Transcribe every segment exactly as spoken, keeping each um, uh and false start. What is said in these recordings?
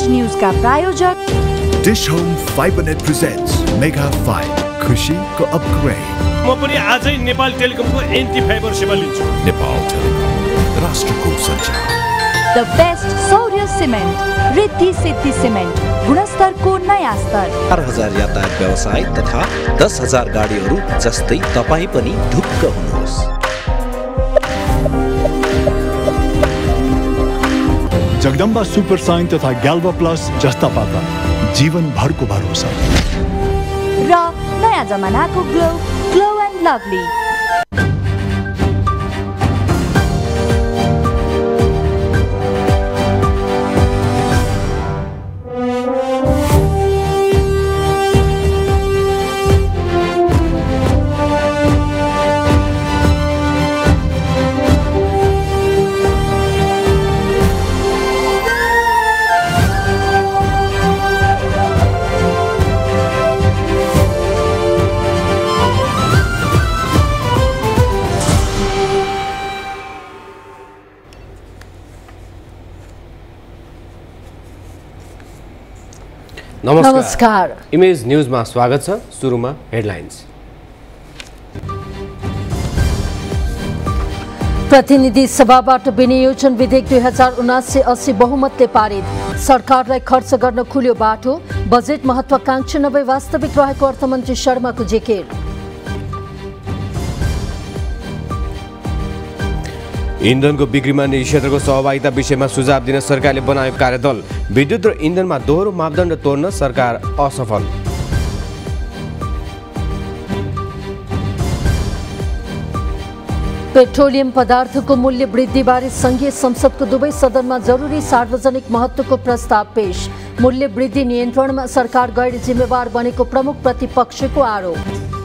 News का प्रायोजक Dish Home Fibernet presents mega five खुशी को अपग्रेड। म पनि आजै नेपाल टेलिकमको एन्टी फाइबर सेवा लिन्छु। नेपाल टेलिकम राष्ट्रको सञ्चार। The best Shaurya cement, Riddhi Siddhi cement, गुणस्तरको नयाँ स्तर। चार हजार यातायात व्यवसाय तथा दस हजार गाडीहरू जस्तै तपाईँ पनि ढुक्क हुनुहोस्। जगदम्बा सुपर साइन तथा ग्याल्वा प्लस जस्ता पाता जीवन भरको भरोसा र नयाँ जमानाको ग्लो ग्लो एन्ड लभली। नमस्कार, नमस्कार। इमेज न्यूजमा स्वागत छ। सुरुमा हेडलाइन्स। प्रतिनिधि सभाबाट विनियोजन विधेयक दुई हजार उनासी अस्सी बहुमतले पारित। सरकारलाई खर्च गर्न खुल्यो बाटो। बजेट महत्वाकांक्षी नभई वास्तविक रहेको अर्थमन्त्री शर्माको जिकिर। इन्धनको बिक्रीमा निजी क्षेत्रको सहभागिता विषयमा सुझाव दिन सरकारले बनायो कार्यदल। विद्युत र इन्धनमा दोहोरो मापदण्ड तोड्न सरकार असफल। पेट्रोलियम पदार्थको मूल्य वृद्धिबारे संघीय संसदको दुवै सदनमा जरुरी सार्वजनिक महत्त्वको प्रस्ताव पेश। मूल्य वृद्धि नियन्त्रणमा सरकार गैर जिम्मेवार बनेको प्रमुख प्रतिपक्षको आरोप।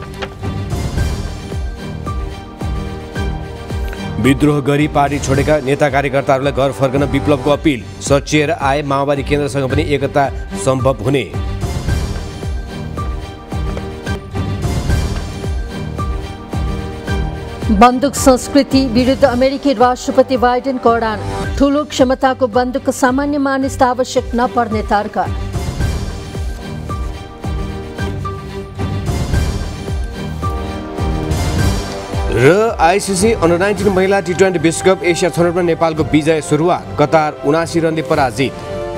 विद्रोह गरी पार्टी छोडेका नेता कार्यकर्ताहरूलाई घर फर्कन विप्लवको अपिल। सचिएर आए माओवादी केन्द्रसँग पनि एकता सम्भव हुने। बन्दुक संस्कृति विरुद्ध अमेरिकी राष्ट्रपति बाइडेनको अडान। ठूलो क्षमताको बन्दुक सामान्य मानिस आवश्यक नपर्ने तर्क। र आइसिसी अन्डर नाइन्टिन महिला टी ट्वेन्टी विश्वकप एसिया छनौटमा नेपालको विजय सुरुवात। कतार उनासी रनले पराजित।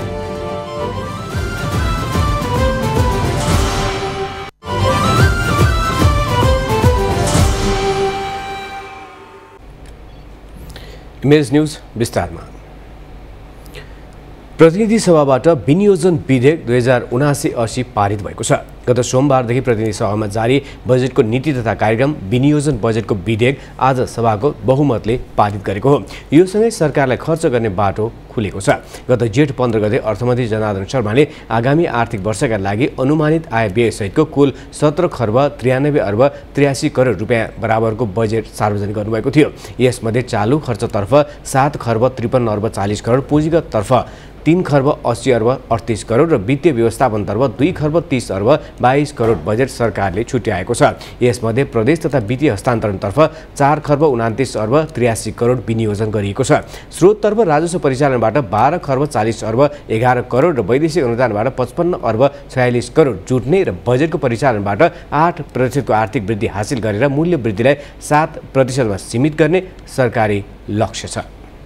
इमेज न्यूज विस्तारमा। प्रतिनिधि सभाबाट विनियोजन विधेयक दुई हजार उनासी अस्सी पारित भएको छ। गत सोमबारदेखि प्रतिनिधि सभामा जारी बजेटको नीति तथा कार्यक्रम विनियोजन बजेटको विधेयक आज सभाको बहुमतले पारित गरेको हो। यो सँगै सरकारलाई खर्च गर्ने बाटो खुलेको छ। गत जेठ पन्ध्र गते अर्थमन्त्री जनार्दन शर्माले आगामी आर्थिक वर्षका लागि अनुमानित आय व्यय सहितको कुल सत्र खर्ब त्रियानब्बे अर्ब त्रियासी करोड रुपियाँ बराबरको बजेट सार्वजनिक गर्नुभएको थियो। यसमध्ये चालु खर्चतर्फ सात खर्ब त्रिपन्न अर्ब चालिस करोड, पुँजीगततर्फ तीन खर्ब अस्सी अर्ब अडतिस करोड र वित्तीय व्यवस्थापनतर्फ दुई खर्ब तीस अर्ब बाइस करोड बजेट सरकारले छुट्याएको छ। यसमध्ये प्रदेश तथा वित्तीय हस्तान्तरणतर्फ चार खर्ब उनातिस अर्ब त्रियासी करोड विनियोजन गरिएको छ। स्रोततर्फ राजस्व परिचालनबाट बाह्र खर्ब चालिस अर्ब एघार करोड र वैदेशिक अनुदानबाट पचपन्न अर्ब छयालिस करोड जुट्ने र बजेटको परिचालनबाट आठ प्रतिशतको आर्थिक वृद्धि हासिल गरेर मूल्य वृद्धिलाई सात प्रतिशतमा सीमित गर्ने सरकारी लक्ष्य छ।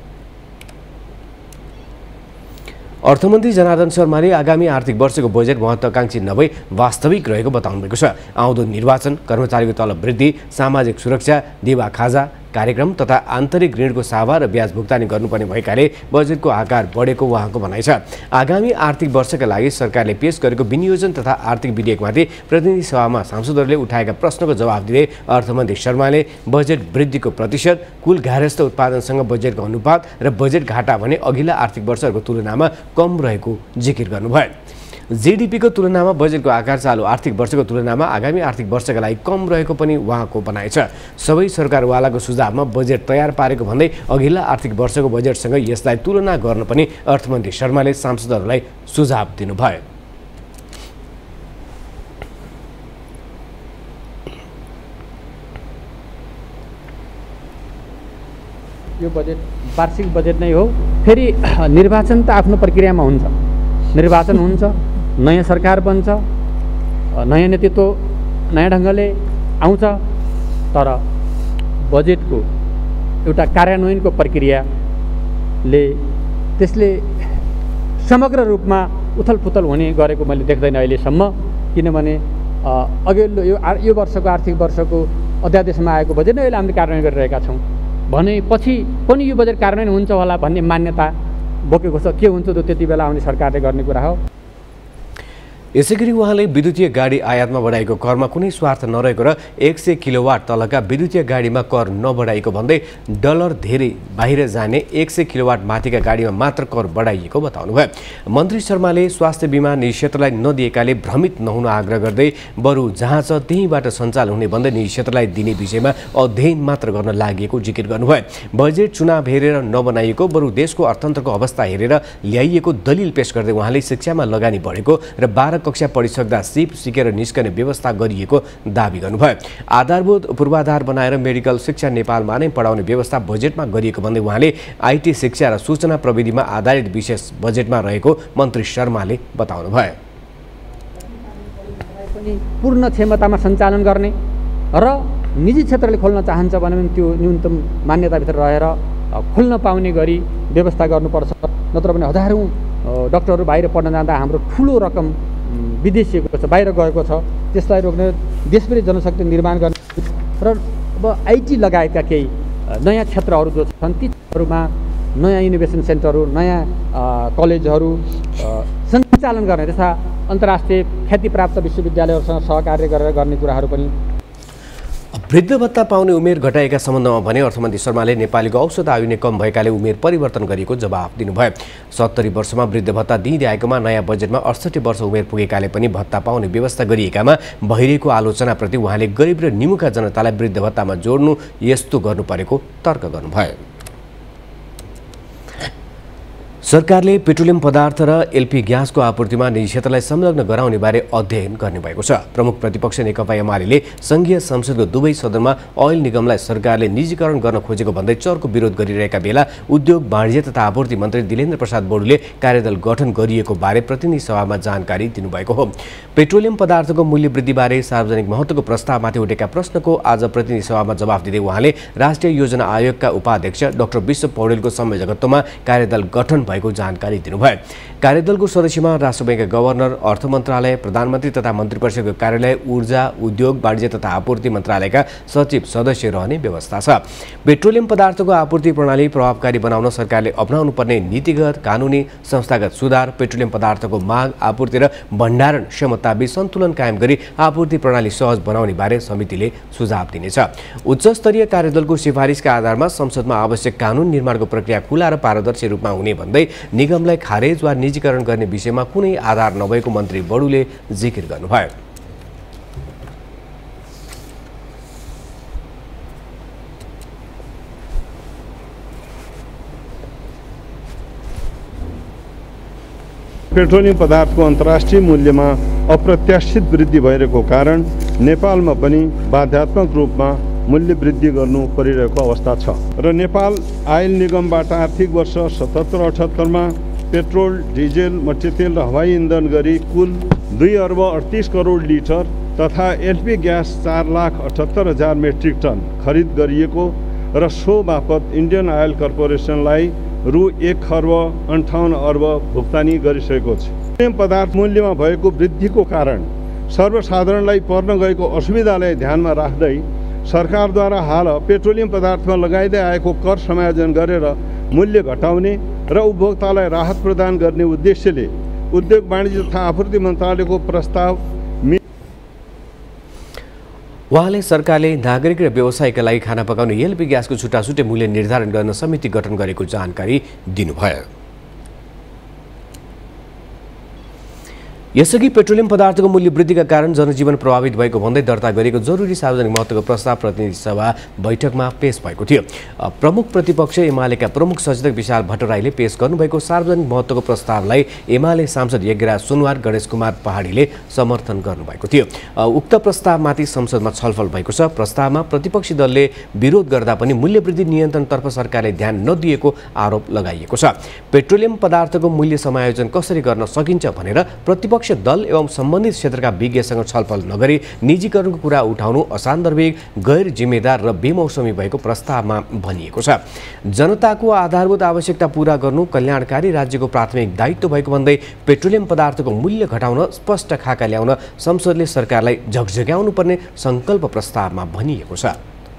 अर्थमन्त्री जनार्दन शर्माले आगामी आर्थिक वर्षको बजेट महत्वाकांक्षी नभई वास्तविक रहेको बताउनु भएको छ। आउँदो निर्वाचन, कर्मचारीको तलब वृद्धि, सामाजिक सुरक्षा, देवा खाजा कार्यक्रम तथा आन्तरिक ऋणको सावा र ब्याज भुक्तानी गर्नुपर्ने भएकाले बजेटको आकार बढेको उहाँको भनाइ छ। आगामी आर्थिक वर्षका लागि सरकारले पेश गरेको विनियोजन तथा आर्थिक विधेयकमाथि प्रतिनिधि सभामा सांसदहरूले उठाएका प्रश्नको जवाफ दिँदै अर्थमन्त्री शर्माले बजेट वृद्धिको प्रतिशत, कुल गार्हस्थ्य उत्पादनसँग बजेटको अनुपात र बजेट घाटा भने अघिल्ला आर्थिक वर्षहरूको तुलनामा कम रहेको जिकिर गर्नुभयो। जीडीपी को तुलनामा बजेटको आकार चालु आर्थिक वर्षको तुलनामा आगामी आर्थिक वर्षका लागि कम रहेको पनि उहाँको भनाइ छ। सबै सरकारवालाको सुझावमा बजेट तयार पारेको भन्दै अघिल्ला आर्थिक वर्षको बजेटसँग यसलाई तुलना गर्न पनि अर्थमन्त्री शर्माले सांसदहरूलाई सुझाव दिनुभयो। यो बजेट वार्षिक बजेट नै हो। फेरि निर्वाचन त आफ्नो प्रक्रियामा हुन्छ। निर्वाचन हुन्छ, नयाँ सरकार बन्छ, नयाँ नेतृत्व नयाँ ढङ्गले आउँछ, तर बजेटको एउटा कार्यान्वयनको प्रक्रियाले त्यसले समग्र रूपमा उथलपुथल हुने गरेको मैले देख्दैन अहिलेसम्म। किनभने अघिल्लो यो यो वर्षको आर्थिक वर्षको अध्यादेशमा आएको बजेट नै अहिले हामीले कार्यान्वयन गरिरहेका छौँ भने पछि पनि यो बजेट कार्यान्वयन हुन्छ होला भन्ने मान्यता बोकेको छ। के हुन्छ त्यो त्यति बेला आउने सरकारले गर्ने कुरा हो। यसैगरी उहाँले विद्युतीय गाडी आयातमा बढाएको करमा कुनै स्वार्थ नरहेको र एक सय किलोवाट तलका विद्युतीय गाडीमा कर नबढाइएको भन्दै डलर धेरै बाहिर जाने एक सय किलोवाट माथिका गाडीमा मात्र कर बढाइएको बताउनुभयो। मन्त्री शर्माले स्वास्थ्य बिमा निजी क्षेत्रलाई नदिएकाले भ्रमित नहुन आग्रह गर्दै बरु जहाँ छ त्यहीँबाट सञ्चालन हुने भन्दै निजी क्षेत्रलाई दिने विषयमा अध्ययन मात्र गर्न लागि जिकिर गर्नुभयो। बजेट चुनाव हेरेर नबनाइएको बरु देशको अर्थतन्त्रको अवस्था हेरेर ल्याइएको दलिल पेश गर्दै उहाँले शिक्षामा लगानी बढेको र बाह्र कक्षा पढिसक्दा सिप सिकेर निस्कने व्यवस्था गरिएको दावी गर्नुभयो। आधारभूत पूर्वाधार बनाएर मेडिकल शिक्षा नेपालमा नै पढाउने व्यवस्था बजेटमा गरिएको भन्दै उहाँले आइटी शिक्षा र सूचना प्रविधिमा आधारित विशेष बजेटमा रहेको मन्त्री शर्माले बताउनुभयो। पूर्ण क्षमतामा सञ्चालन गर्ने र निजी क्षेत्रले खोल्न चाहन्छ भने पनि त्यो न्यूनतम मान्यताभित्र रहेर खोल्न पाउने गरी व्यवस्था गर्नुपर्छ। नत्र भने हजारौँ डाक्टरहरू बाहिर पढ्न जाँदा हाम्रो ठुलो रकम विदेशिएको छ, बाहिर गएको छ। त्यसलाई रोक्ने देशभरि जनशक्ति निर्माण गर्ने र अब आइटी लगायतका केही नयाँ क्षेत्रहरू जो छन् ती क्षेत्रहरूमा नयाँ इनोभेसन सेन्टरहरू, नयाँ कलेजहरू सञ्चालन गर्ने तथा अन्तर्राष्ट्रिय ख्यातिप्राप्त विश्वविद्यालयहरूसँग सहकार्य गरेर गर्ने कुराहरू पनि। वृद्ध भत्ता पाउने उमेर घटाएका सम्बन्धमा भने अर्थमन्त्री शर्माले नेपालीको औसत आयु नै कम भएकाले उमेर परिवर्तन गरिएको जवाफ दिनुभयो। सत्तरी वर्षमा वृद्ध भत्ता दिँदै आएकोमा नयाँ बजेटमा अडसठी वर्ष उमेर पुगेकाले पनि भत्ता पाउने व्यवस्था गरिएकामा भइरहेको आलोचनाप्रति उहाँले गरिब र निमुखा जनतालाई वृद्ध भत्तामा जोड्नु यस्तो गर्नु परेको तर्क गर्नुभयो। सरकारले पेट्रोलियम पदार्थ र एलपी ग्यासको आपूर्तिमा निजी क्षेत्रलाई संलग्न गराउने बारे अध्ययन गर्ने भएको छ। प्रमुख प्रतिपक्ष नेकपा एमाले संघीय संसदको दुवै सदनमा ओइल निगमलाई सरकारले निजीकरण गर्न खोजेको भन्दै चर्को विरोध गरिरहेका बेला उद्योग वाणिज्य तथा आपूर्ति मन्त्री दिलेन्द्र प्रसाद बडुले कार्यदल गठन गरिएको बारे प्रतिनिधि सभामा जानकारी दिनुभएको हो। पेट्रोलियम पदार्थको मूल्य वृद्धिबारे सार्वजनिक महत्त्वको प्रस्तावमाथि उठेका प्रश्नको आज प्रतिनिधि सभामा जवाफ दिँदै उहाँले राष्ट्रिय योजना आयोगका उपाध्यक्ष डाक्टर विश्व पौडेलको संयोजकत्वमा कार्यदल गठन भएको जानकारी दिनुभयो। कार्यदलको सदस्यमा राष्ट्र बैंकका गभर्नर, अर्थ मन्त्रालय, प्रधानमन्त्री तथा मन्त्री परिषदको कार्यालय, ऊर्जा, उद्योग वाणिज्य तथा आपूर्ति मन्त्रालयका सचिव सदस्य रहने व्यवस्था छ। पेट्रोलियम पदार्थको आपूर्ति प्रणाली प्रभावकारी बनाउन सरकारले अपनाउनु पर्ने नीतिगत, कानुनी, संस्थागत सुधार, पेट्रोलियम पदार्थको माग, आपूर्ति र भण्डारण क्षमताबीच सन्तुलन कायम गरी आपूर्ति प्रणाली सहज बनाउने बारे समितिले सुझाव दिनेछ। उच्च स्तरीय कार्यदलको सिफारिसका आधारमा संसदमा आवश्यक कानुन निर्माणको प्रक्रिया खुला र पारदर्शी रूपमा हुने भन्दै निगमलाई खारेज वा निजीकरण गर्ने विषयमा कुनै आधार नभएको मन्त्री बडुले जिकिर गर्नुभयो। पेट्रोलियम पदार्थको अन्तर्राष्ट्रिय मूल्यमा अप्रत्याशित वृद्धि भइरहेको कारण नेपालमा पनि बाध्यात्मक रूपमा मूल्य वृद्धि गर्नु परिरहेको अवस्था छ र नेपाल आयल निगमबाट आर्थिक वर्ष सतहत्तर अठहत्तरमा पेट्रोल, डिजेल, मट्टीतेल र हवाई इन्धन गरी कुल दुई अर्ब अडतिस करोड लिटर तथा एलपी ग्यास चार लाख अठहत्तर हजार मेट्रिक टन खरिद गरिएको र सो बापत इन्डियन आयल कर्पोरेसनलाई रु एक खर्ब अन्ठाउन्न अर्ब भुक्तानी गरिसकेको छ। पेट्रोलियम पदार्थ मूल्यमा भएको वृद्धिको कारण सर्वसाधारणलाई पर्न गएको असुविधालाई ध्यानमा राख्दै सरकारद्वारा हाल पेट्रोलियम पदार्थमा लगाइँदै आएको कर समायोजन गरेर मूल्य घटाउने र उपभोक्तालाई राहत प्रदान गर्ने उद्देश्यले उद्योग वाणिज्य तथा आपूर्ति मन्त्रालयको प्रस्ताव उहाँले सरकारले नागरिक र व्यवसायका लागि खाना पकाउने एलपी ग्यासको छुट्टाछुट्टै मूल्य निर्धारण गर्न समिति गठन गरेको जानकारी दिनुभयो। यसअघि पेट्रोलियम पदार्थको मूल्य वृद्धिका कारण जनजीवन प्रभावित भएको भन्दै दर्ता गरिएको जरुरी सार्वजनिक महत्त्वको प्रस्ताव प्रतिनिधि सभा बैठकमा पेश भएको थियो। प्रमुख प्रतिपक्ष एमालेका प्रमुख सचेतक विशाल भट्टराईले पेश गर्नुभएको सार्वजनिक महत्त्वको प्रस्तावलाई एमाले सांसद यज्ञराज सुनवार गणेश कुमार पहाडीले समर्थन गर्नुभएको थियो। उक्त प्रस्तावमाथि संसदमा छलफल भएको छ। प्रस्तावमा प्रतिपक्षी दलले विरोध गर्दा पनि मूल्यवृद्धि नियन्त्रणतर्फ सरकारले ध्यान नदिएको आरोप लगाइएको छ। पेट्रोलियम पदार्थको मूल्य समायोजन कसरी गर्न सकिन्छ भनेर प्रतिपक्ष दल एवं सम्बन्धित क्षेत्रका विज्ञसँग छलफल नगरी निजीकरणको कुरा उठाउनु असान्दर्भिक, गैर जिम्मेदार र बेमौसमी भएको प्रस्तावमा भनिएको छ। जनताको आधारभूत आवश्यकता पूरा गर्नु कल्याणकारी राज्यको प्राथमिक दायित्व भएको भन्दै पेट्रोलियम पदार्थको मूल्य घटाउन स्पष्ट खाका ल्याउन संसदले सरकारलाई झकझक्याउनु पर्ने संकल्प प्रस्तावमा भनिएको छ।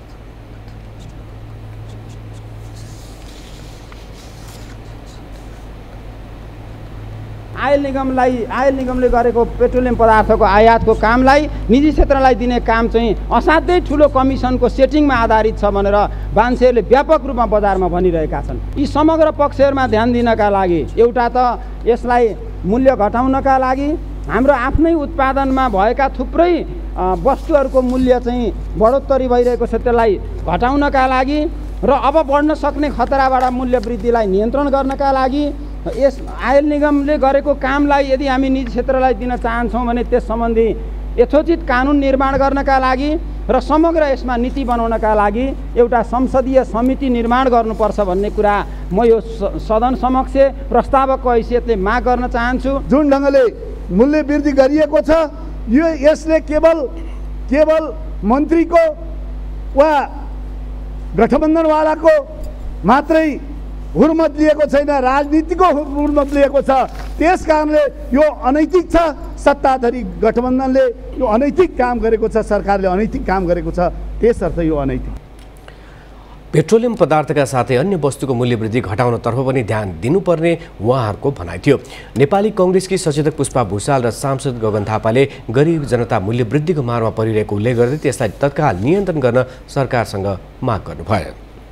आयल निगमलाई आयल निगमले गरेको पेट्रोलियम पदार्थको आयातको कामलाई निजी क्षेत्रलाई दिने काम चाहिँ असाध्यै ठुलो कमिसनको सेटिङमा आधारित छ भनेर मान्छेहरूले व्यापक रूपमा बजारमा भनिरहेका छन्। यी समग्र पक्षहरूमा ध्यान दिनका लागि एउटा त यसलाई मूल्य घटाउनका लागि हाम्रो आफ्नै उत्पादनमा भएका थुप्रै वस्तुहरूको मूल्य चाहिँ बढोत्तरी भइरहेको छ, त्यसलाई घटाउनका लागि र अब बढ्न सक्ने खतराबाट मूल्य वृद्धिलाई नियन्त्रण गर्नका लागि यस आयल निगमले गरेको कामलाई यदि हामी निजी क्षेत्रलाई दिन चाहन्छौँ भने त्यस सम्बन्धी यथोचित कानुन निर्माण गर्नका लागि र समग्र यसमा नीति बनाउनका लागि एउटा संसदीय समिति निर्माण गर्नुपर्छ भन्ने कुरा म यो सदन समक्ष प्रस्तावकको हैसियतले माग गर्न चाहन्छु। जुन ढङ्गले मूल्य वृद्धि गरिएको छ यो यसले केवल केवल मन्त्रीको वा गठबन्धनवालाको मात्रै हुर्मत लिएको छैन, राजनीतिको हुर्मत लिएको छ। त्यस कारणले यो अनैतिक छ। सत्ताधारी गठबन्धनले यो अनैतिक काम गरेको छ, सरकारले अनैतिक काम गरेको छ, त्यसर्थ यो अनैतिक। पेट्रोलियम पदार्थका साथै अन्य वस्तुको मूल्यवृद्धि घटाउनतर्फ पनि ध्यान दिनुपर्ने उहाँहरूको भनाइ थियो। नेपाली कङ्ग्रेसकी सचेतक पुष्पा भुषाल र सांसद गगन थापाले गरिब जनता मूल्यवृद्धिको मारमा परिरहेको उल्लेख गर्दै त्यसलाई तत्काल नियन्त्रण गर्न सरकारसँग माग गर्नुभयो।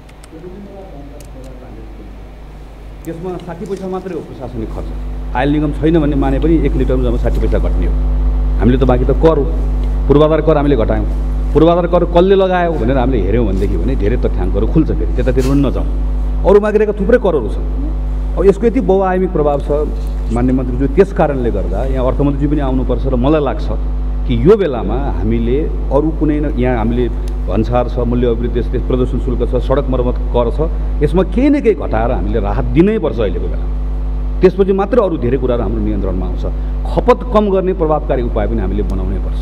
यसमा साठी पैसा मात्रै हो प्रशासनिक खर्च। आयल निगम छैन भन्ने माने पनि एक लिटरमा जम्मा साठी पैसा घट्ने हो। हामीले त बाँकी त कर हो, पूर्वाधार कर हामीले घटायौँ। पूर्वाधार कर कसले लगायो भनेर हामीले हेऱ्यौँ भनेदेखि भने धेरै तथ्याङ्कहरू खुल्छ, फेरि त्यतातिर पनि नजाउँ। अरू मागिरहेका थुप्रै करहरू छ। अब यसको यति बहुआयामिक प्रभाव छ मान्य मन्त्रीज्यू, त्यस कारणले गर्दा यहाँ अर्थमन्त्रीज्यू पनि आउनुपर्छ र मलाई लाग्छ कि यो बेलामा हामीले अरू कुनै यहाँ हामीले भन्सार छ, मूल्य अभिवृद्धि छ, प्रदूषण शुल्क छ, सडक मर्मत कर छ, यसमा केही न केही घटाएर हामीले राहत दिनै पर्छ अहिलेको बेला। त्यसपछि मात्र अरू धेरै कुराहरू हाम्रो नियन्त्रणमा आउँछ। खपत कम गर्ने प्रभावकारी उपाय पनि हामीले बनाउनै पर्छ।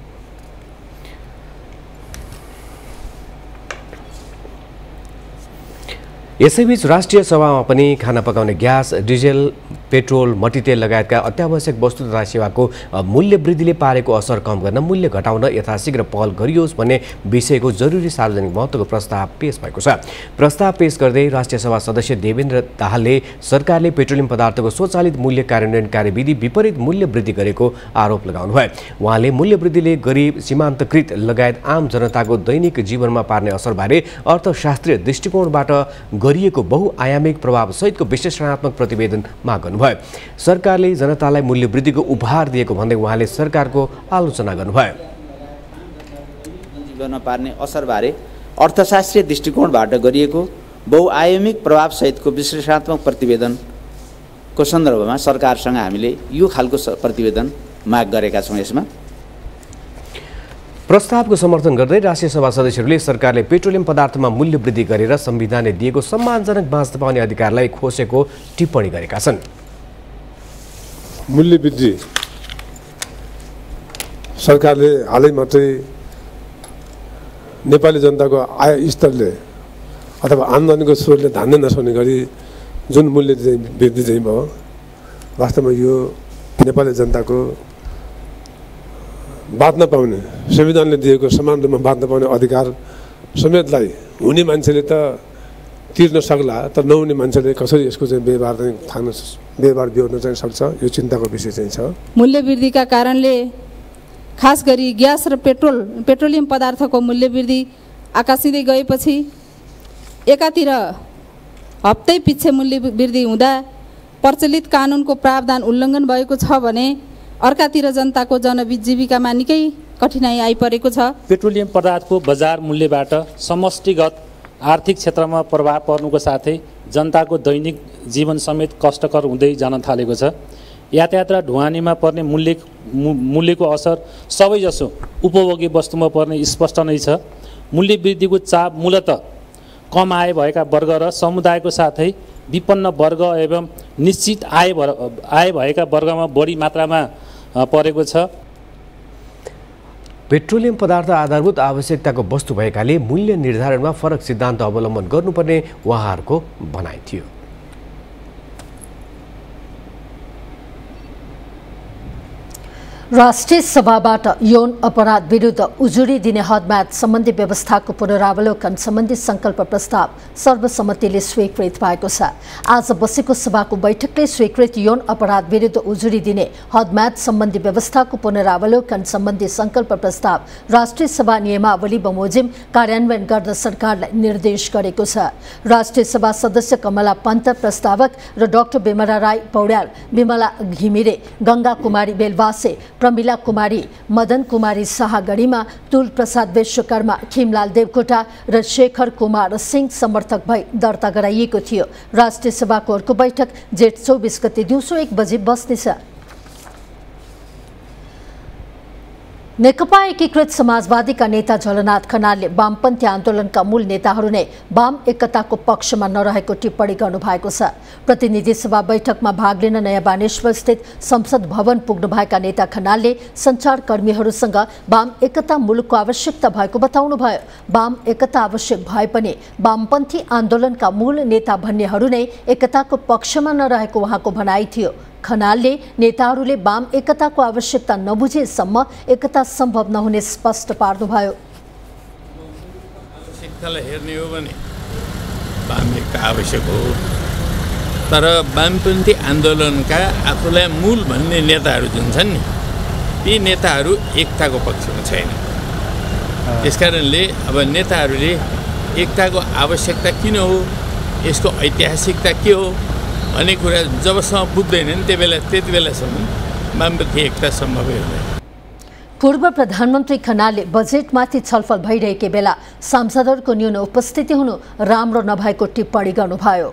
यसैबीच राष्ट्रिय सभामा पनि खाना पकाउने ग्यास, डिजेल, पेट्रोल, मट्टीतेल लगायतका अत्यावश्यक वस्तु तथा सेवाको मूल्य वृद्धिले पारेको असर कम गर्न मूल्य घटाउन यथाशीघ्र पहल गरियोस् भन्ने विषयको जरुरी सार्वजनिक महत्त्वको प्रस्ताव पेश भएको छ। प्रस्ताव पेश गर्दै राष्ट्रिय सभा सदस्य देवेन्द्र दाहालले सरकारले पेट्रोलियम पदार्थको स्वचालित मूल्य कार्यान्वयन कार्यविधि विपरीत मूल्य वृद्धि गरेको आरोप लगाउनुभयो। उहाँले मूल्य वृद्धिले गरिब, सीमान्तकृत लगायत आम जनताको दैनिक जीवनमा पार्ने असरबारे अर्थशास्त्रीय दृष्टिकोणबाट गरिएको बहुआयामिक प्रभावसहितको विश्लेषणात्मक प्रतिवेदन माग गर्नुभयो। सरकारले जनतालाई मूल्य वृद्धिको उपहार दिएको भन्दै उहाँले सरकारको आलोचना गर्नुभयो। जीवनमा पार्ने असरबारे अर्थशास्त्रीय दृष्टिकोणबाट गरिएको बहुआयामिक प्रभावसहितको विश्लेषणात्मक प्रतिवेदनको सन्दर्भमा सरकारसँग हामीले यो खालको प्रतिवेदन माग गरेका छौँ। यसमा प्रस्तावको समर्थन गर्दै राष्ट्रिय सभा सदस्यहरूले सरकारले पेट्रोलियम पदार्थमा मूल्य वृद्धि गरेर संविधानले दिएको सम्मानजनक बाँच्न पाउने अधिकारलाई खोसेको टिप्पणी गरेका छन्। मूल्य वृद्धि सरकारले हालै मात्रै नेपाली जनताको आय स्तरले अथवा आम्दानीको स्रोतले धान्दै नसक्ने गरी जुन मूल्य वृद्धि चाहिँ भयो, वास्तवमा यो नेपाली जनताको बाँच्न पाउने, संविधानले दिएको समान रूपमा बाँच्न पाउने अधिकार समेतलाई हुने मान्छेले त तिर्न सक्ला, तर नहुने मान्छेले कसरी यसको चाहिँ व्यवहार चाहिँ थाक्न व्यवहार बिहोर्न चाहिँ सक्छ, यो चिन्ताको विषय चाहिँ छ। मूल्य वृद्धिका कारणले खास गरी ग्यास र पेट्रोल पेट्रोलियम पदार्थको मूल्य वृद्धि आकाशिँदै गएपछि एकातिर हप्तै पछि मूल्य वृद्धि हुँदा प्रचलित कानुनको प्रावधान उल्लङ्घन भएको छ भने अर्कातिर जनताको जनजीविकामा निकै कठिनाइ आइपरेको छ। पेट्रोलियम पदार्थको बजार मूल्यबाट समष्टिगत आर्थिक क्षेत्रमा प्रभाव पर्नुको साथै जनताको दैनिक जीवन समेत कष्टकर हुँदै जान थालेको छ। यातायात र ढुवानीमा पर्ने मूल्य मूल्यको असर सबैजसो उपभोग्य वस्तुमा पर्ने स्पष्ट नै छ। मूल्य वृद्धिको चाप मूलतः कम आय भएका वर्ग र समुदायको साथै विपन्न वर्ग एवं निश्चित आय आय भएका वर्गमा बढी मात्रामा परेको छ। पेट्रोलियम पदार्थ आधारभूत आवश्यकताको वस्तु भएकाले मूल्य निर्धारणमा फरक सिद्धान्त अवलम्बन गर्नुपर्ने उहाँहरूको भनाइ थियो। राष्ट्रिय सभाबाट यौन अपराध विरुद्ध उजुरी दिने हदम्याद सम्बन्धी व्यवस्थाको पुनरावलोकन सम्बन्धी संकल्प प्रस्ताव सर्वसम्मतिले स्वीकृत भएको छ। आज बसेको सभाको बैठकले स्वीकृत यौन अपराध विरुद्ध उजुरी दिने हदम्याद सम्बन्धी व्यवस्थाको पुनरावलोकन सम्बन्धी संकल्प प्रस्ताव राष्ट्रिय सभा नियमावली बमोजिम कार्यान्वयन गर्न सरकारलाई निर्देश गरेको छ। राष्ट्रिय सभा सदस्य कमला पन्त प्रस्तावक र डाक्टर बिमला राई पौड्याल, विमला घिमिरे, गंगा कुमारी बेलवासे, प्रमिला कुमारी, मदन कुमारी शाहगढीमा, तुल प्रसाद विश्वकर्मा, खिमलाल देवकोटा र शेखर कुमार सिंह समर्थक भई दर्ता गराइएको थियो। राष्ट्रिय सभाको अर्को बैठक जेठ चौबिस गते दिउँसो एक बजे बस्नेछ। नेकपा एकीकृत समाजवादीका नेता झलनाथ खनालले वामपन्थी आन्दोलनका मूल नेताहरू नै वाम एकताको पक्षमा नरहेको टिप्पणी गर्नुभएको छ। प्रतिनिधि सभा बैठकमा भाग लिन नयाँ बानेश्वर स्थित संसद भवन पुग्नुभएका नेता खनालले सञ्चारकर्मीहरूसँग वाम एकता मुलुकको आवश्यकता भएको बताउनुभयो। वाम एकता आवश्यक भए पनि वामपन्थी आन्दोलनका मूल नेता भन्नेहरू नै एकताको पक्षमा नरहेको उहाँको भनाइ थियो। खनालले नेताहरूले वाम एकताको आवश्यकता नबुझेसम्म एकता सम्भव नहुने स्पष्ट पार्नुभयो। आवश्यकतालाई हेर्ने हो भने वाम एकता आवश्यक हो, तर वामपन्थी आन्दोलनका आफूलाई मूल भन्ने नेताहरू जुन छन् नि, ती नेताहरू एकताको पक्षमा छैन। त्यसकारणले अब नेताहरूले एकताको आवश्यकता किन हो, यसको ऐतिहासिकता के हो भन्ने कुरा जबसम्म बुझ्दैनन् त्यो बेला त्यति बेलासम्म वामपन्थी एकता सम्भवै हुँदैन। पूर्व प्रधानमन्त्री खनालले बजेटमाथि छलफल भइरहेकै बेला सांसदहरूको न्यून उपस्थिति हुनु राम्रो नभएको टिप्पणी गर्नुभयो।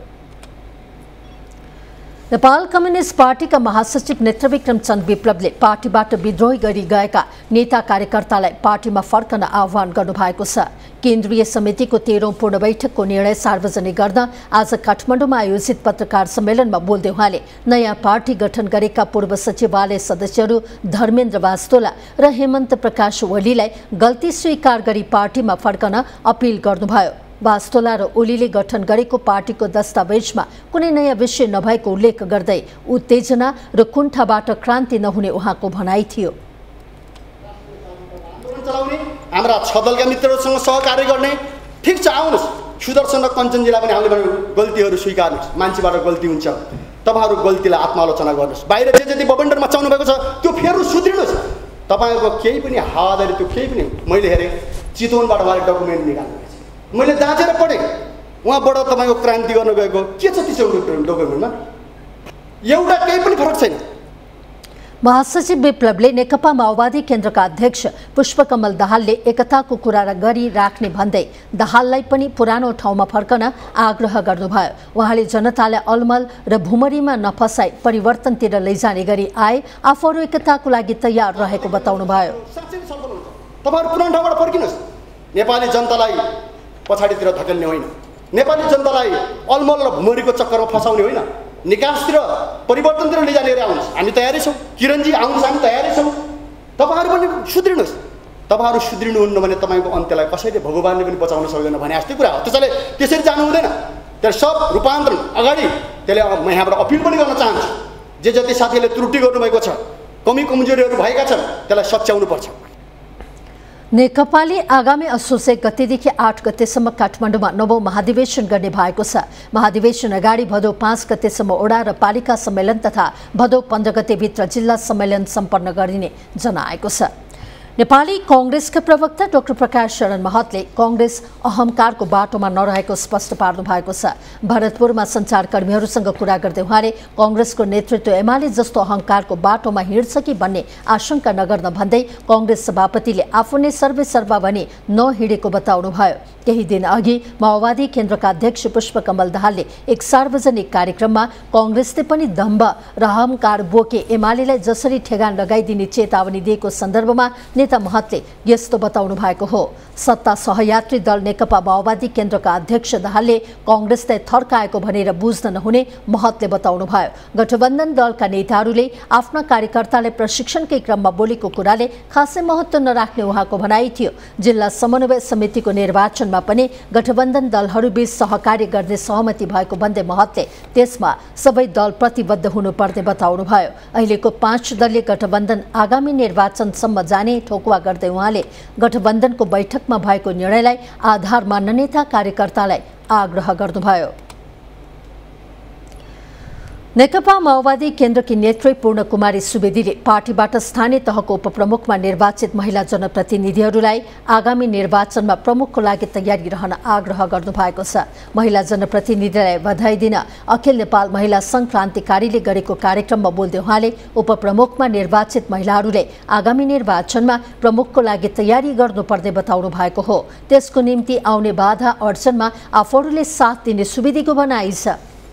नेपाल कम्युनिस्ट पार्टीका महासचिव नेत्रविक्रम चन्द विप्लवले पार्टीबाट विद्रोह गरी गएका नेता कार्यकर्तालाई पार्टीमा फर्कन आह्वान गर्नुभएको छ। केन्द्रीय समितिको तेह्रौं पूर्ण बैठकको निर्णय सार्वजनिक गर्न आज काठमाडौँमा आयोजित पत्रकार सम्मेलनमा बोल्दै उहाँले नयाँ पार्टी गठन गरेका पूर्व सचिवालय सदस्यहरू धर्मेन्द्र वास्तोला र हेमन्त प्रकाश ओलीलाई गल्ती स्वीकार गरी पार्टीमा फर्कन अपिल गर्नुभयो। वास्तोला र ओलीले गठन गरेको पार्टीको दस्तावेजमा कुनै नयाँ विषय नभएको उल्लेख गर्दै उत्तेजना र कुण्ठाबाट क्रान्ति नहुने उहाँको भनाइ थियो। हाम्रा छ दलका मित्रहरूसँग सहकार्य गर्ने, ठिक छ आउनुहोस्, सुदर्शन र कञ्चनजीलाई पनि हामीले गल्तीहरू स्वीकार्नुहोस्। मान्छेबाट गल्ती हुन्छ, तपाईँहरू गल्तीलाई आत्मालोचना गर्नुहोस्। बाहिर जे जति बबन्डर मचाउनु भएको छ त्यो फेरि सुध्रिनुहोस्। तपाईँहरूको केही पनि हावादारी त्यो केही पनि मैले हेरेँ, चितवनबाट उहाँले डकुमेन्ट निकाल्नु, मैले जाँचेर पढेँ, उहाँबाट तपाईँको क्रान्ति गर्न गएको के छ त्यो डकुमेन्टमा, एउटा केही पनि फरक छैन। महासचिव विप्लवले नेकपा माओवादी केन्द्रका अध्यक्ष पुष्पकमल दाहालले एकताको कुरा गरिराख्ने भन्दै दाहाललाई पनि पुरानो ठाउँमा फर्कन आग्रह गर्नुभयो। उहाँले जनतालाई अलमल र भुमरीमा नफसाई परिवर्तनतिर लैजाने गरी आए आफूहरू एकताको लागि तयार रहेको बताउनुभयो। तपाईँहरू पुरानो ठाउँबाट फर्किनुहोस्। नेपाली जनतालाई पछाडितिर धकेल्ने होइन, नेपाली जनतालाई अलमल र भुमरीको चक्करमा फसाउने होइन, निकासतिर परिवर्तनतिर लैजाने गरी आउनुहोस्। हामी तयारी छौँ। किरणजी आउनुहोस्, हामी तयारी छौँ। तपाईँहरू पनि सुध्रिनुहोस्। तपाईँहरू सुध्रिनुहुन्न भने तपाईँको अन्त्यलाई कसैले भगवान्ले पनि बचाउन सक्दैन भने जस्तै कुरा हो। त्यसैले त्यसरी जानु हुँदैन। त्यसले सब रूपान्तरण अगाडि त्यसले म यहाँबाट अपिल पनि गर्न चाहन्छु, जे जति साथीहरूले त्रुटि गर्नुभएको छ, कमी कमजोरीहरू भएका छन्, त्यसलाई सच्याउनुपर्छ। नेकपाले आगामी असोज एक गतेदेखि आठ गतेसम्म काठमाडौँमा नवौं महाधिवेशन गर्ने भएको छ। महाधिवेशन अगाडि भदौ पाँच गतेसम्म ओडा र पालिका सम्मेलन तथा भदौ पन्ध्र गतेभित्र जिल्ला सम्मेलन सम्पन्न गरिने जनाएको छ। नेपाली कांग्रेसका प्रवक्ता डाक्टर प्रकाश शरण महतले कांग्रेस अहंकारको बाटोमा नरहेको स्पष्ट पार्नु भएको छ। भरतपुरमा सञ्चारकर्मीहरूसँग कुरा गर्दै उहाँले कांग्रेसको नेतृत्व एमाले जस्तो अहंकारको बाटोमा हिँड्छ कि भन्ने आशंका नगर्न भन्दै कांग्रेस सभापतिले आफू नै सर्वेसर्वा भनी नहिँडेको बताउनुभयो। केही दिन अघि माओवादी केन्द्रका अध्यक्ष पुष्पकमल दाहालले एक सार्वजनिक कार्यक्रममा कांग्रेसले पनि दम्भ र अहंकार बोके एमालेलाई जसरी ठेगान लगाइदिने चेतावनी दिएको सन्दर्भमा नेता महतले यस्तो बताउनु भएको हो। सत्ता सहयात्री दल नेकपा माओवादी केन्द्रका अध्यक्ष दाहालले कांग्रेसलाई थर्काएको भनेर बुझ्न नहुने महतले बताउनुभयो। गठबन्धन दलका नेताहरूले आफ्ना कार्यकर्तालाई प्रशिक्षणकै क्रममा बोलेको कुराले खासै महत्त्व नराख्ने उहाँको भनाइ थियो। जिल्ला समन्वय समितिको निर्वाचनमा पनि गठबन्धन दलहरूबीच सहकार्य गर्ने सहमति भएको भन्दै महतले त्यसमा सबै दल प्रतिबद्ध हुनुपर्ने बताउनुभयो। अहिलेको पाँच दलीय गठबन्धन आगामी निर्वाचनसम्म जाने ठोकुवा गर्दै उहाँले गठबन्धनको बैठकमा भएको निर्णयलाई आधार मान्न नेता कार्यकर्तालाई आग्रह गर्नुभयो। नेकपा माओवादी केन्द्रकी नेत्री पूर्ण कुमारी सुवेदीले पार्टीबाट स्थानीय तहको उपप्रमुखमा निर्वाचित महिला जनप्रतिनिधिहरूलाई आगामी निर्वाचनमा प्रमुखको लागि तयारी रहन आग्रह गर्नुभएको छ। महिला जनप्रतिनिधिलाई बधाई दिन अखिल नेपाल महिला संघ क्रान्तिकारीले गरेको कार्यक्रममा बोल्दै उहाँले उपप्रमुखमा निर्वाचित महिलाहरूले आगामी निर्वाचनमा प्रमुखको लागि तयारी गर्नुपर्ने बताउनु भएको हो। त्यसको निम्ति आउने बाधा अडचनमा आफूहरूले साथ दिने सुवेदीको भनाइ छ।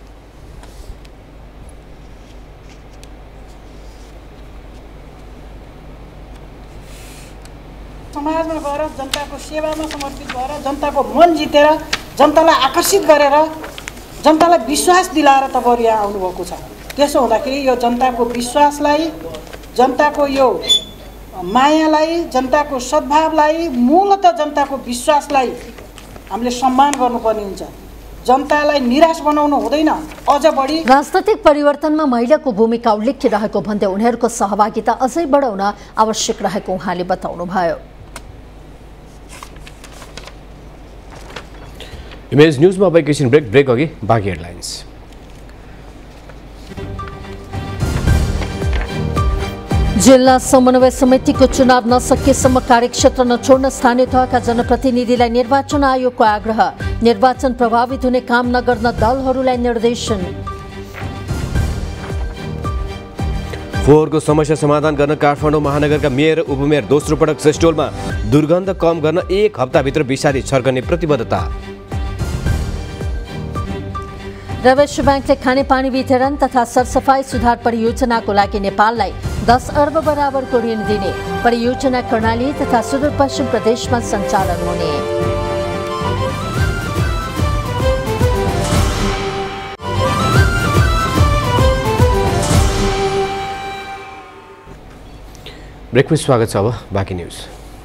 समाजमा गएर जनताको सेवामा समर्पित भएर जनताको मन जितेर जनतालाई आकर्षित गरेर जनतालाई विश्वास दिलाएर तपाईहरु यहाँ आउनुभएको छ। त्यसो हुँदाखेरि यो जनताको विश्वासलाई, जनताको यो मायालाई, जनताको सद्भावलाई, मूलतः जनताको विश्वासलाई हामीले सम्मान गर्नुपर्ने हुन्छ। जनतालाई निराश बनाउनु हुँदैन। अझ बढी राजनैतिक परिवर्तनमा महिलाको भूमिका उल्लेख्य रहेको भन्दै उनीहरूको सहभागिता अझै बढाउन आवश्यक रहेको उहाँले बताउनुभयो। इमेज न्यूजमा अब एकैछिन ब्रेक ब्रेक अघि बाँकी हेडलाइन्स। जिल्ला समन्वय समितिको चुनाव नसकेसम्म कार्यक्षेत्र नछोड्न स्थानीय तहका जनप्रतिनिधिलाई निर्वाचन आयोगको आग्रह। निर्वाचन प्रभावित हुने काम नगर्न दलहरूलाई निर्देशन। फोहोरको समस्या समाधान गर्न काठमाडौँ महानगरका मेयर र उपमेयर दोस्रो पटक सेस्टोलमा। दुर्गन्ध कम गर्न एक हप्ताभित्र विषादी छर्कने प्रतिबद्धता। प्रवेश ब्याङ्कले खानेपानी वितरण तथा सरसफाई सुधार परियोजनाको लागि नेपाललाई दस अर्ब बराबरको ऋण दिने। परियोजना कर्णाली तथा सुदूरपश्चिम प्रदेशमा सञ्चालन हुने। ब्रेकमा स्वागत छ। अब बाँकी न्युज।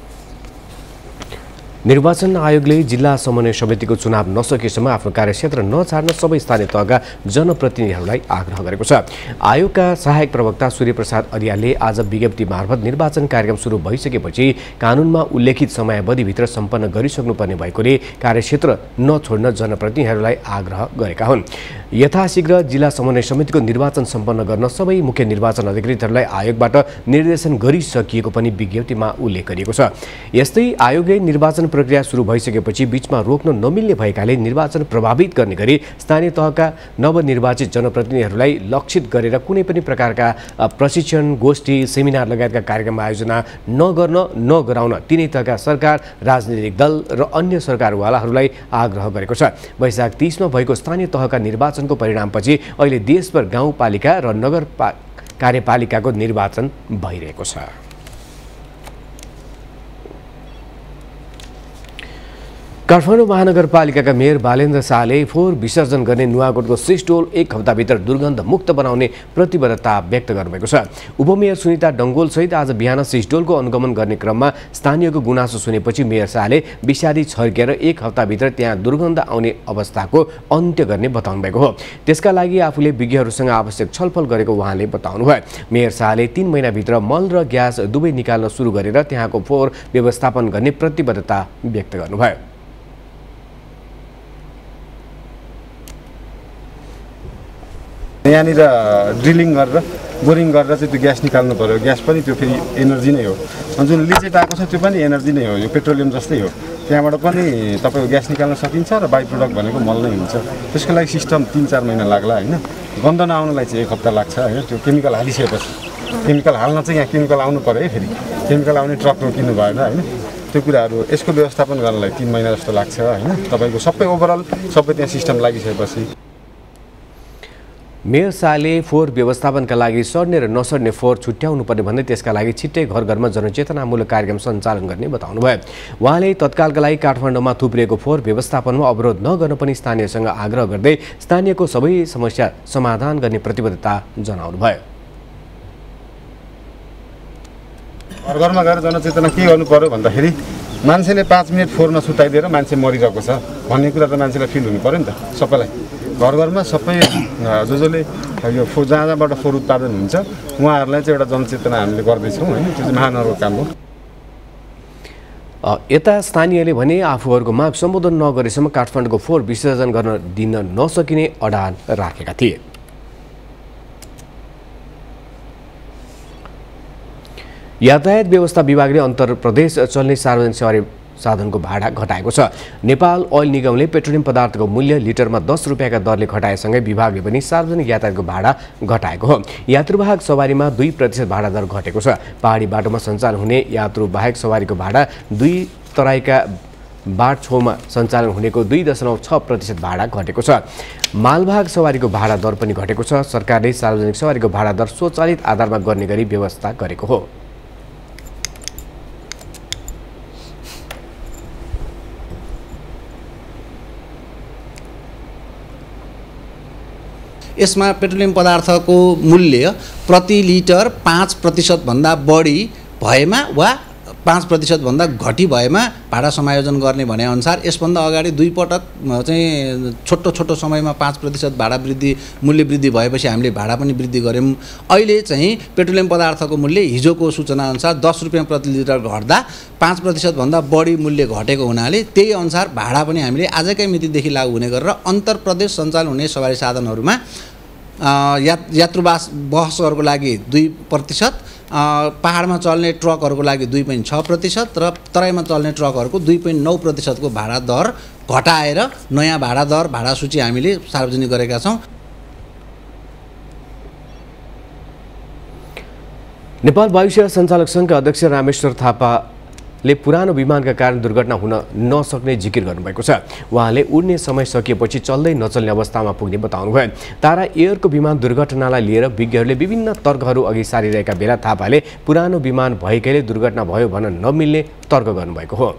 निर्वाचन आयोगले जिल्ला समन्वय समितिको चुनाव नसकेसम्म आफ्नो कार्यक्षेत्र नछाड्न सबै स्थानीय तहका जनप्रतिनिधिहरूलाई आग्रह गरेको छ। आयोगका सहायक प्रवक्ता सूर्यप्रसाद अर्यालले आज विज्ञप्ति मार्फत निर्वाचन कार्यक्रम सुरु भइसकेपछि कानुनमा उल्लेखित समयावधिभित्र सम्पन्न गरिसक्नुपर्ने भएकोले कार्यक्षेत्र नछोड्न जनप्रतिनिधिहरूलाई आग्रह गरेका हुन्। यथाशीघ्र जिल्ला समन्वय समितिको निर्वाचन सम्पन्न गर्न सबै मुख्य निर्वाचन अधिकृतहरूलाई आयोगबाट निर्देशन गरिसकिएको पनि विज्ञप्तिमा उल्लेख गरिएको छ। यस्तै आयोगले निर्वाचन प्रक्रिया सुरु भइसकेपछि बीचमा रोक्न नमिल्ने भएकाले निर्वाचन प्रभावित गर्ने गरी स्थानीय तहका नवनिर्वाचित जनप्रतिनिधिहरूलाई लक्षित गरेर कुनै पनि प्रकारका प्रशिक्षण, गोष्ठी, सेमिनार लगायतका कार्यक्रम आयोजना नगर्न नगराउन तिनै तहका सरकार, राजनीतिक दल र अन्य सरकारवालाहरूलाई आग्रह गरेको छ। वैशाख तीसमा भएको स्थानीय तहका निर्वाचनको परिणामपछि अहिले देशभर गाउँपालिका र नगर कार्यपालिकाको निर्वाचन भइरहेको छ। काठमाडौँ महानगरपालिकाका मेयर बालेन्द्र शाहले फोहोर विसर्जन गर्ने नुवाकोटको सिस्टोल एक हप्ताभित्र दुर्गन्ध मुक्त बनाउने प्रतिबद्धता व्यक्त गर्नुभएको छ। उपमेयर सुनिता डङ्गोलसहित आज बिहान सिस्टोलको अनुगमन गर्ने क्रममा स्थानीयको गुनासो सुनेपछि मेयर शाहले विषादी छर्केर एक हप्ताभित्र त्यहाँ दुर्गन्ध आउने अवस्थाको अन्त्य गर्ने बताउनु भएको हो। त्यसका लागि आफूले विज्ञहरूसँग आवश्यक छलफल गरेको उहाँले बताउनुभयो। मेयर शाहले तीन महिनाभित्र मल र ग्यास दुवै निकाल्न सुरु गरेर त्यहाँको फोहोर व्यवस्थापन गर्ने प्रतिबद्धता व्यक्त गर्नुभयो। यहाँनिर ड्रिलिङ गरेर बोरिङ गरेर चाहिँ त्यो ग्यास निकाल्नु पऱ्यो। ग्यास पनि त्यो फेरि एनर्जी नै हो। अनि जुन लिचेट आएको छ त्यो पनि एनर्जी नै हो, यो पेट्रोलियम जस्तै हो। त्यहाँबाट पनि तपाईँको ग्यास निकाल्न सकिन्छ र बाई प्रोडक्ट भनेको मल नै हुन्छ। त्यसको लागि सिस्टम तिन चार महिना लाग्ला होइन, गन्ध नआउनलाई चाहिँ एक हप्ता लाग्छ होइन। त्यो केमिकल हालिसकेपछि केमिकल हाल्न चाहिँ यहाँ केमिकल आउनु पऱ्यो है, फेरि केमिकल आउने ट्रक रोकिनु भएन होइन। त्यो कुराहरू यसको व्यवस्थापन गर्नलाई तिन महिना जस्तो लाग्छ होइन। तपाईँको सबै ओभरअल सबै त्यहाँ सिस्टम लागिसकेपछि। मेयर शाहले फोहोर व्यवस्थापनका लागि सर्ने र नसर्ने फोहोर छुट्याउनु पर्ने भन्दै त्यसका लागि छिट्टै घर घरमा जनचेतनामूलक कार्यक्रम सञ्चालन गर्ने बताउनुभयो। उहाँले तत्कालका लागि काठमाडौँमा थुप्रिएको फोहोर व्यवस्थापनमा अवरोध नगर्न पनि स्थानीयसँग आग्रह गर्दै स्थानीयको सबै समस्या समाधान गर्ने प्रतिबद्धता जनाउनुभयो। घर घरमा गएर जनचेतना के गर्नु पर्यो भन्दाखेरि मान्छेले पाँच मिनट फोहोर नछुटाइदिएर मान्छे मरिरहेको छ भन्ने कुरा त मान्छेलाई फिल हुनु पऱ्यो नि त सबैलाई। घर घरमा सबै जो जसले यो फो जहाँ जहाँबाट फोहोर उत्पादन हुन्छ उहाँहरूलाई चाहिँ एउटा जनचेतना हामीले गर्दैछौँ होइन। त्यो चाहिँ महानगरको काम हो। यता स्थानीयले भने आफूहरूको माग सम्बोधन नगरेसम्म काठमाडौँको फोहोर विसर्जन गर्न दिन नसकिने अडान राखेका थिए। यातायात व्यवस्था विभागले अन्तर प्रदेश चल्ने सार्वजनिक सवारी साधनको भाडा घटाएको छ। नेपाल ओइल निगमले पेट्रोलियम पदार्थको मूल्य लिटरमा दस रुपियाँका दरले घटाएसँगै विभागले पनि सार्वजनिक यातायातको भाडा घटाएको हो। यात्रुवाहक सवारीमा दुई प्रतिशत भाडा दर घटेको छ। पहाडी बाटोमा सञ्चालन हुने यात्रुवाहक सवारीको भाडा दुई तराईका बाट छेउमा सञ्चालन हुनेको दुई दशमलव छ प्रतिशत भाडा घटेको छ। मालवाहक सवारीको भाडा दर पनि घटेको छ। सरकारले सार्वजनिक सवारीको भाडा दर स्वचालित आधारमा गर्ने गरी व्यवस्था गरेको हो। यसमा पेट्रोलियम पदार्थको मूल्य प्रति लिटर पाँच प्रतिशतभन्दा बढी भएमा वा पाँच प्रतिशतभन्दा घटी भएमा भाडा समायोजन गर्ने भने अनुसार यसभन्दा अगाडि दुई पटक चाहिँ छोटो छोटो समयमा पाँच प्रतिशत भाडा वृद्धि मूल्य वृद्धि भएपछि हामीले भाडा पनि वृद्धि गऱ्यौँ। अहिले चाहिँ पेट्रोलियम पदार्थको मूल्य हिजोको सूचना अनुसार दस रुपियाँ प्रति लिटर घट्दा पाँच प्रतिशतभन्दा बढी मूल्य घटेको हुनाले त्यही अनुसार भाडा पनि हामीले आजकै मितिदेखि लागू हुने गरेर अन्तर प्रदेश सञ्चालन हुने सवारी साधनहरूमा या यात्रुवास बसहरूको लागि दुई प्रतिशत, पहाडमा चल्ने ट्रकहरूको लागि दुई पोइन्ट छ प्रतिशत र तराईमा चल्ने ट्रकहरूको दुई पोइन्ट नौ प्रतिशतको भाडा दर घटाएर नयाँ भाडा दर भाडा सूची हामीले सार्वजनिक गरेका छौँ। नेपाल वायुसेवा सञ्चालक सङ्घका अध्यक्ष रामेश्वर थापाले पुरानो विमानका कारण दुर्घटना हुन नसक्ने जिकिर गर्नुभएको छ। उहाँले उड्ने समय सकिएपछि चल्दै नचल्ने अवस्थामा पुग्ने बताउनुभयो। तारा एयरको विमान दुर्घटनालाई लिएर विज्ञहरूले विभिन्न तर्कहरू अघि सारिरहेका बेला थापाले पुरानो विमान भएकैले दुर्घटना भयो भन्न नमिल्ने तर्क गर्नुभएको हो।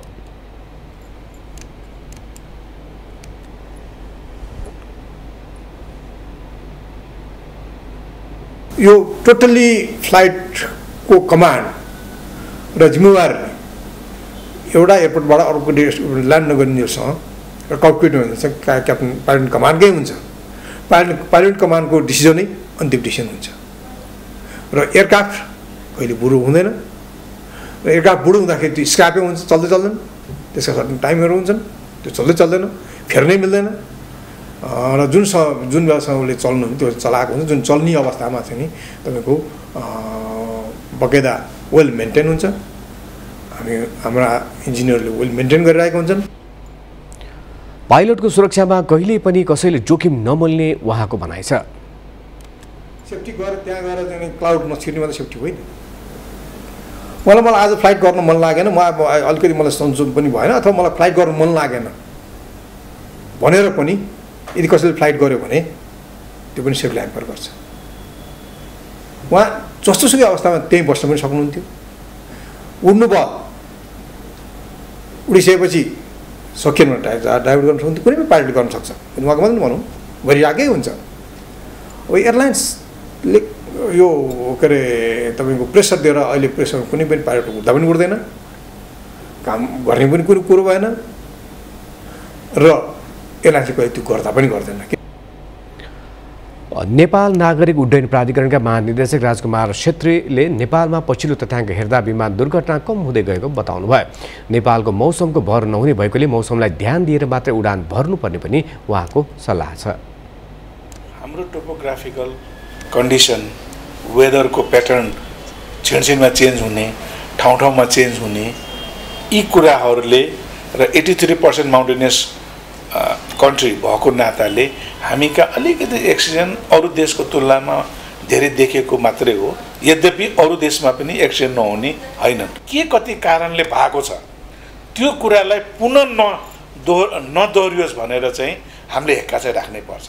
यो टोटली फ्लाइटको कमान्ड र जिम्मेवार एउटा एयरपोर्टबाट अर्को ल्यान्ड नगर्नेसँग र ककपिट हुन्छ क्याप्टन पाइलट कमान्डकै हुन्छ। पाइलट पाइलट कमान्डको डिसिजनै अन्तिम डिसिजन हुन्छ र एयरक्राफ्ट कहिले बुढो हुँदैन र एयरक्राफ्ट बुढो हुँदाखेरि त्यो स्क्रापै हुन्छ, चल्दै चल्दैन। त्यसका सर्टन टाइमहरू हुन्छन्, त्यो चल्दै चल्दैन, फेर्नै मिल्दैन र जुन स जुन बेलासम्मले चल्नु त्यो चलाएको हुन्छ जुन चल्ने अवस्थामा चाहिँ नि तपाईँको बकाइदा वेल मेन्टेन हुन्छ। हामी हाम्रा इन्जिनियरले वेल मेन्टेन गरिरहेका हुन्छन्। पाइलटको सुरक्षामा कहिल्यै पनि कसैले जोखिम नमोल्ने उहाँको भनाइ छ। सेफ्टी गएर त्यहाँ गएर चाहिँ क्लाउड नछिर्ने मात्रै सेफ्टी होइन। मलाई मलाई आज फ्लाइट गर्न मन लागेन, म अलिकति मलाई सन्चो पनि भएन अथवा मलाई फ्लाइट गर्न मन लागेन भनेर पनि यदि कसैले फ्लाइट गर्यो भने त्यो पनि सेफली ह्याम्पर गर्छ। उहाँ जस्तोसुकै अवस्थामा त्यहीँ बस्न पनि सक्नुहुन्थ्यो। उड्नु भयो, उडिसकेपछि सकिएन भने ड्राइभर गर्न सक्नुहुन्थ्यो, कुनै पनि पाइलट गर्न सक्छ। उहाँको मात्रै भनौँ गरिरहेकै हुन्छ। अब एयरलाइन्सले यो के अरे तपाईँको प्रेसर दिएर अहिले प्रेसर कुनै पनि पाइलट उड्दा पनि उड्दैन, काम गर्ने पनि कुरो कुरो भएन र एयरलाइन्सले कहिले त्यो गर्दा पनि गर्दैन। नेपाल नागरिक उड्डयन प्राधिकरणका महानिर्देशक राजकुमार छेत्रीले नेपालमा पछिल्लो तथ्याङ्क हेर्दा विमान दुर्घटना कम हुँदै गएको बताउनुभयो। नेपालको मौसमको भर नहुने भएकोले मौसमलाई ध्यान दिएर मात्रै उडान भर्नुपर्ने पनि उहाँको सल्लाह छ। हाम्रो टोपोग्राफिकल कन्डिसन वेदरको प्याटर्न छिनछिनमा चेन्ज हुने ठाउँ ठाउँमा चेन्ज हुने यी कुराहरूले र eighty three percent mountainous country भएको नाताले हामी कहाँ अलिकति एक्सिडेन्ट अरू देशको तुलनामा धेरै देखेको मात्रै हो। यद्यपि अरू देशमा पनि एक्सिडेन्ट नहुने होइन। के कति कारणले भएको छ त्यो कुरालाई पुनः न दोहो नदोहोरियोस् भनेर चाहिँ हामीले हेक्का चाहिँ राख्नै पर्छ।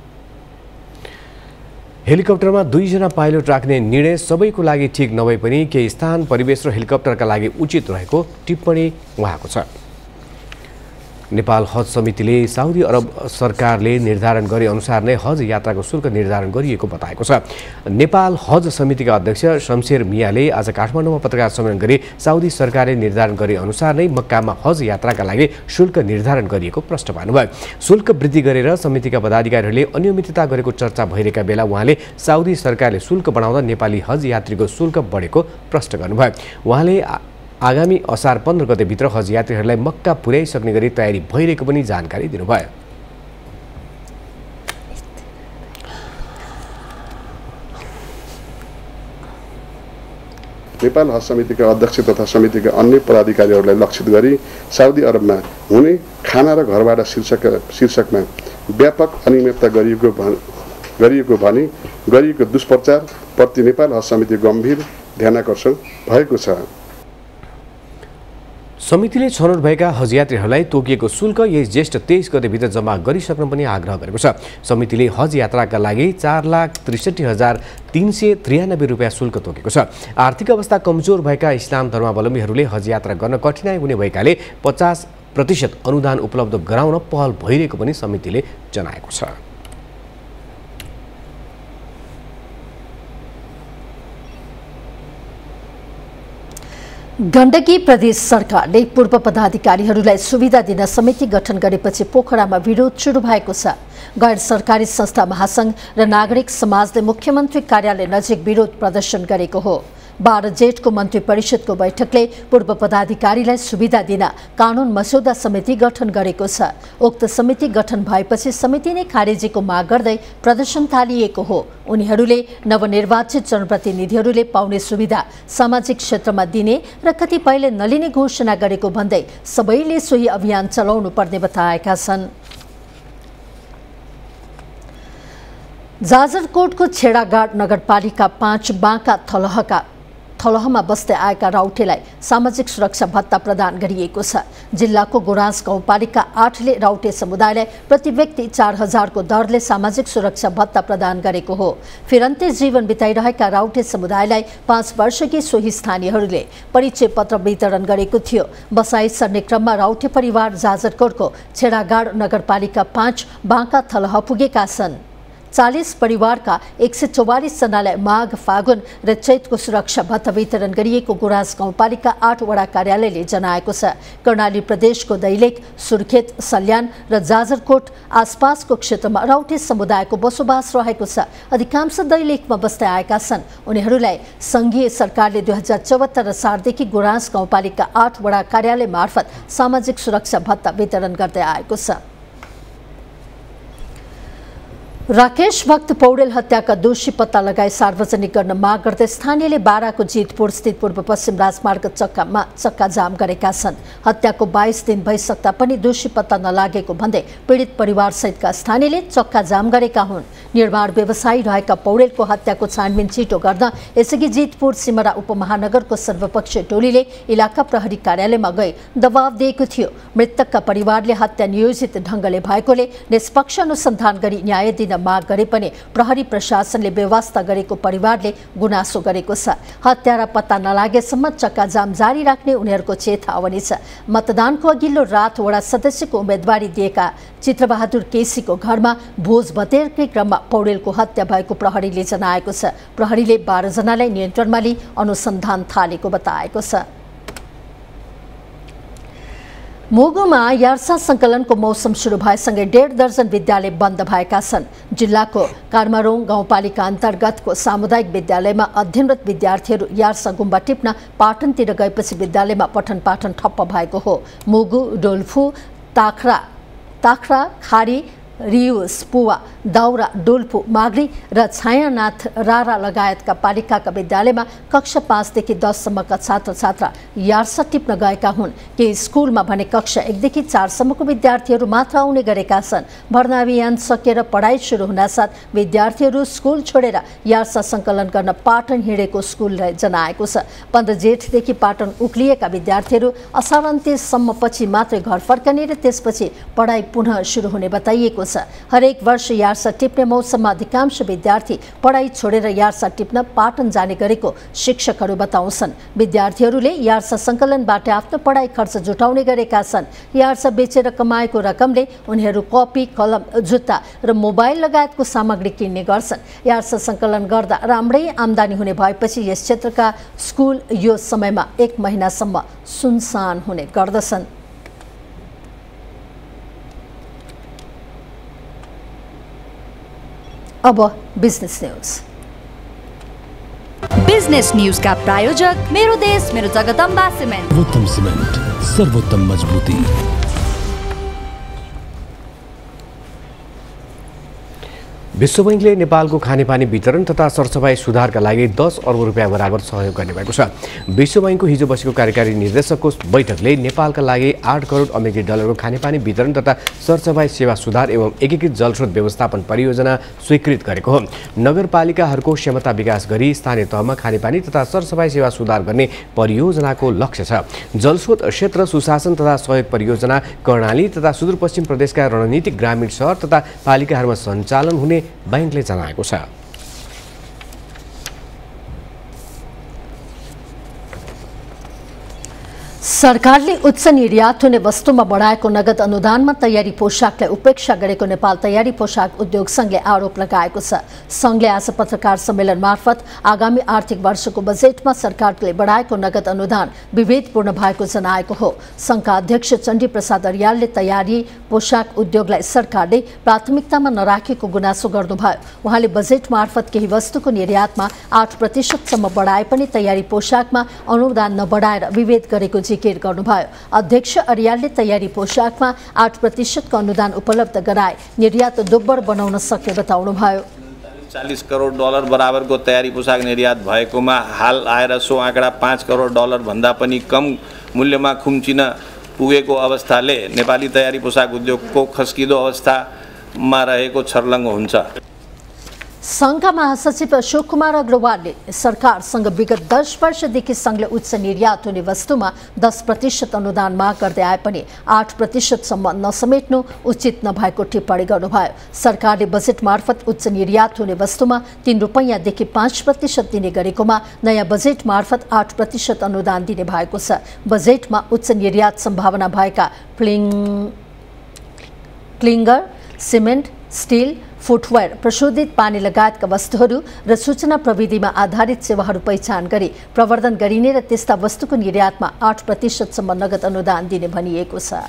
हेलिकप्टरमा दुईजना पाइलट राख्ने निर्णय सबैको लागि ठिक नभए पनि केही स्थान परिवेश र हेलिकप्टरका लागि उचित रहेको टिप्पणी उहाँको छ। नेपाल हज समितिले साउदी अरब सरकारले निर्धारण गरे अनुसार नै हज यात्राको शुल्क निर्धारण गरिएको बताएको छ। नेपाल हज समितिका अध्यक्ष शमशेर मियाले आज काठमाडौँमा पत्रकार सम्मेलन गरी साउदी सरकारले निर्धारण गरे अनुसार नै मक्कामा हज यात्राका लागि शुल्क निर्धारण गरिएको प्रश्न पार्नुभयो। शुल्क वृद्धि गरेर समितिका पदाधिकारीहरूले अनियमितता गरेको चर्चा भइरहेका बेला उहाँले साउदी सरकारले शुल्क बढाउँदा नेपाली हज यात्रीको शुल्क बढेको प्रश्न गर्नुभयो। उहाँले आगामी असार पन्ध्र गतेभित्र हज यात्रीहरूलाई मक्का पुर्याइसक्ने गरी तयारी भइरहेको पनि जानकारी दिनुभयो। नेपाल हज समितिका अध्यक्ष तथा समितिका अन्य पदाधिकारीहरूलाई लक्षित गरी साउदी अरबमा हुने खाना र घरबाट शीर्षक शीर्षकमा व्यापक अनियमितता गरिएको गरिएको भनी गरिएको दुष्प्रचार प्रति नेपाल हज समिति गम्भीर ध्यानाकर्षण भएको छ। समितिले छनौट भएका हज यात्रीहरूलाई तोकिएको शुल्क यही ज्येष्ठ तेइस गतेभित्र जम्मा गरिसक्न पनि आग्रह गरेको छ। समितिले हज यात्राका लागि चार लाख त्रिसठी हजार तीन सय त्रियानब्बे रुपियाँ शुल्क तोकेको छ। आर्थिक अवस्था कमजोर भएका इस्लाम धर्मावलम्बीहरूले हज यात्रा गर्न कठिनाई हुने भएकाले पचास प्रतिशत अनुदान उपलब्ध गराउन पहल भइरहेको पनि समितिले जनाएको छ। गण्डकी प्रदेश सरकारले पूर्व पदाधिकारीहरूलाई सुविधा दिन समिति गठन गरेपछि पोखरामा विरोध सुरु भएको छ। गैर सरकारी संस्था महासंघ र नागरिक समाजले मुख्यमन्त्री कार्यालय नजिक विरोध प्रदर्शन गरेको हो। बाह्र जेठको मन्त्री परिषदको बैठकले पूर्व पदाधिकारीलाई सुविधा दिन कानून मस्यौदा समिति गठन गरेको छ। उक्त समिति गठन भएपछि समिति नै खारेजीको माग गर्दै प्रदर्शन थालिएको हो। उनीहरूले नवनिर्वाचित जनप्रतिनिधिहरूले पाउने सुविधा सामाजिक क्षेत्रमा दिने र कतिपयले नलिने घोषणा गरेको भन्दै सबैले सोही अभियान चलाउनु पर्ने बताएका छन्। जाजरकोटको छेडागाड नगरपालिका पाँच बाँका थलहका थलहमा बस्दै आएका राउटेलाई सामाजिक सुरक्षा भत्ता प्रदान गरिएको छ। जिल्लाको गुराँस गाउँपालिका आठले राउटे समुदायलाई प्रति व्यक्ति चार हजारको दरले सामाजिक सुरक्षा भत्ता प्रदान गरेको हो। फिरन्ते जीवन बिताइरहेका राउटे समुदायलाई पाँच वर्षकी सोही स्थानीयहरूले परिचय पत्र वितरण गरेको थियो। बसाई सर्ने क्रममा राउटे परिवार जाजरकोटको छेडागाड नगरपालिका पाँच बाँका थलह पुगेका छन्। चालीस परिवारका एक सय चौवालीस जनालाई माघ फागुन र चैतको सुरक्षा भत्ता वितरण गरिएको गुराँस गाउँपालिका आठ वडा कार्यालयले जनाएको छ। कर्णाली प्रदेशको दैलेख, सुर्खेत, सल्यान र जाजरकोट आसपासको क्षेत्रमा राउटे समुदायको बसोबास रहेको छ। अधिकांश दैलेखमा बस्दै आएका छन्। उनीहरूलाई संघीय सरकारले दुई हजार चौहत्तर सालदेखि गुराँस गाउँपालिका आठ वडा कार्यालय मार्फत सामाजिक सुरक्षा भत्ता वितरण गर्दै आएको छ। राकेश भक्त पौडेल हत्याका दोषी पत्ता लगाई सार्वजनिक गर्न माग गर्दै स्थानीयले बाराको जितपुर स्थित पूर्व पश्चिम राजमार्ग चक्कामा चक्का जाम गरेका छन्। हत्याको बाइस दिन भइसक्दा पनि दोषी पत्ता नलागेको भन्दै पीडित परिवार सहितका स्थानीयले चक्का जाम गरेका हुन्। निर्माण व्यवसायी रहेका पौडेलको हत्याको छानबिन छिटो गर्न यसअघि जितपुर सिमरा उपमहानगरको सर्वपक्षीय टोलीले इलाका प्रहरी कार्यालयमा गई दबाव दिएको थियो। मृतकका परिवारले हत्या नियोजित ढङ्गले भएकोले निष्पक्ष अनुसन्धान गरी न्याय दिन माग गरे पनि प्रहरी प्रशासनले व्यवस्था गरेको परिवारले गुनासो गरेको छ। हत्यारा पत्ता नलागेसम्म चक्काजाम जारी राख्ने उनीहरूको चेतावनी छ। मतदानको अघिल्लो रात वडा सदस्यको उम्मेदवारी दिएका चित्रबहादुर केसीको घरमा भोज भतेरकै क्रममा पौडेलको हत्या भएको प्रहरीले जनाएको छ। प्रहरीले बाह्र जनालाई नियन्त्रणमा लिई अनुसन्धान थालेको बताएको छ। मोगुमा यार्सा सङ्कलनको मौसम सुरु भएसँगै डेढ दर्जन विद्यालय बन्द भएका छन्। जिल्लाको कार्मारोङ गाउँपालिका अन्तर्गतको सामुदायिक विद्यालयमा अध्ययनरत विद्यार्थीहरू यार्सा गुम्बा टिप्न पाटनतिर गएपछि विद्यालयमा पठन पाठन ठप्प भएको हो। मोगु, डोल्फु, ताखरा ताखरा खारी रियुस पुवा दाउरा डोल्पु माग्री र छायानाथ रारा लगायतका पालिकाका विद्यालयमा कक्षा पाँचदेखि दससम्मका छात्र छात्रा यार्सा टिप्न गएका हुन्। केही स्कुलमा भने कक्षा एकदेखि चारसम्मको विद्यार्थीहरू मात्र आउने गरेका छन्। भर्ना अभियान सकिएर पढाइ सुरु हुनासाथ विद्यार्थीहरू स्कुल छोडेर यार्सा सङ्कलन गर्न पाटन हिँडेको स्कुलले जनाएको छ। पन्ध्र जेठदेखि पाटन उक्लिएका विद्यार्थीहरू असार अन्त्यसम्म पछि मात्रै घर फर्कने र त्यसपछि पढाइ पुनः सुरु हुने बताइएको छ। हरेक वर्ष यार्सा टिप्ने मौसममा अधिकांश विद्यार्थी पढाइ छोडेर यार्सा टिप्न पाटन जाने गरेको शिक्षकहरू बताउँछन्। विद्यार्थीहरूले यार्सा सङ्कलनबाट आफ्नो पढाइ खर्च जुटाउने गरेका छन्। यार्सा बेचेर कमाएको रकमले उनीहरू कपी, कलम, जुत्ता र मोबाइल लगायतको सामग्री किन्ने गर्छन्। यार्सा सङ्कलन गर्दा राम्रै आम्दानी हुने भएपछि यस क्षेत्रका स्कुल यो समयमा एक महिनासम्म सुनसान हुने गर्दछन्। अब बिजनेस न्यूज। बिजनेस न्यूज का प्रायोजक मेरो देश मेरो जगदम्बा सिमेन्ट। सर्वोत्तम सिमेन्ट, सर्वोत्तम मजबूती। विश्व बैंकले नेपालको खानेपानी वितरण तथा सरसफाई सुधारका लागि दस अर्ब रुपियाँ बराबर सहयोग गर्ने भएको छ। विश्व बैंकको हिजो बसेको कार्यकारी निर्देशकको बैठकले नेपालका लागि आठ करोड अमेरिकी डलरको खानेपानी वितरण तथा सरसफाई सेवा सुधार एवं एकीकृत जलस्रोत व्यवस्थापन परियोजना स्वीकृत गरेको हो। नगरपालिकाहरूको क्षमता विकास गरी स्थानीय तहमा खानेपानी तथा सरसफाई सेवा सुधार गर्ने परियोजनाको लक्ष्य छ। जलस्रोत क्षेत्र सुशासन तथा सहयोग परियोजना कर्णाली तथा सुदूरपश्चिम प्रदेशका रणनीतिक ग्रामीण सहर तथा पालिकाहरूमा सञ्चालन हुने बैंकले जनाएको छ। सरकारले उच्च निर्यात हुने वस्तुमा बढाएको नगद अनुदानमा तयारी पोशाकलाई उपेक्षा गरेको नेपाल तयारी पोशाक उद्योग संघले आरोप लगाएको छ। संघले आज पत्रकार सम्मेलन मार्फत आगामी आर्थिक वर्षको बजेटमा सरकारले बढाएको नगद अनुदान विभेदपूर्ण भएको जनाएको हो। संघका अध्यक्ष चण्डी प्रसाद अर्यालले तयारी पोशाक उद्योगलाई सरकारले प्राथमिकतामा नराखेको गुनासो गर्नुभयो। उहाँले बजेट मार्फत केही वस्तुको निर्यातमा आठ प्रतिशतसम्म बढाए पनि तयारी पोशाकमा अनुदान नबढाएर विभेद गरेको जिकिर गर्नुभयो। अध्यक्ष अर्यालले तयारी पोशाकमा आठ प्रतिशतको अनुदान उपलब्ध गराए निर्यात दोब्बर बनाउन सक्ने बताउनुभयो। चालीस करोड डलर बराबरको तयारी पोसाक निर्यात भएकोमा हाल आएर सो आँकडा पाँच करोड डलर भन्दा पनि कम मूल्यमा खुम्चिन पुगेको अवस्थाले नेपाली तयारी पोसाक उद्योगको खस्किदो अवस्थामा रहेको छर्लङ्ग हुन्छ। संघका महासचिव अशोक कुमार अग्रवालले सरकारसँग विगत दस वर्षदेखि संघले उच्च निर्यात हुने वस्तुमा दस प्रतिशत अनुदान माग गर्दै आए पनि आठ प्रतिशतसम्म नसमेट्नु उचित नभएको टिप्पणी गर्नुभयो। सरकारले बजेट मार्फत उच्च निर्यात हुने वस्तुमा तीन रुपैयाँदेखि पाँच प्रतिशत दिने गरेकोमा नयाँ बजेट मार्फत आठ प्रतिशत अनुदान दिने भएको छ। बजेटमा उच्च निर्यात सम्भावना भएका प्लिङ क्लिङ्गर, सिमेन्ट, स्टिल, फुटवेयर, प्रशोधित पानी लगायतका वस्तुहरू र सूचना प्रविधिमा आधारित सेवाहरू पहिचान गरी प्रवर्धन गरिने र त्यस्ता वस्तुको निर्यातमा आठ प्रतिशतसम्म नगद अनुदान दिने भनिएको छ।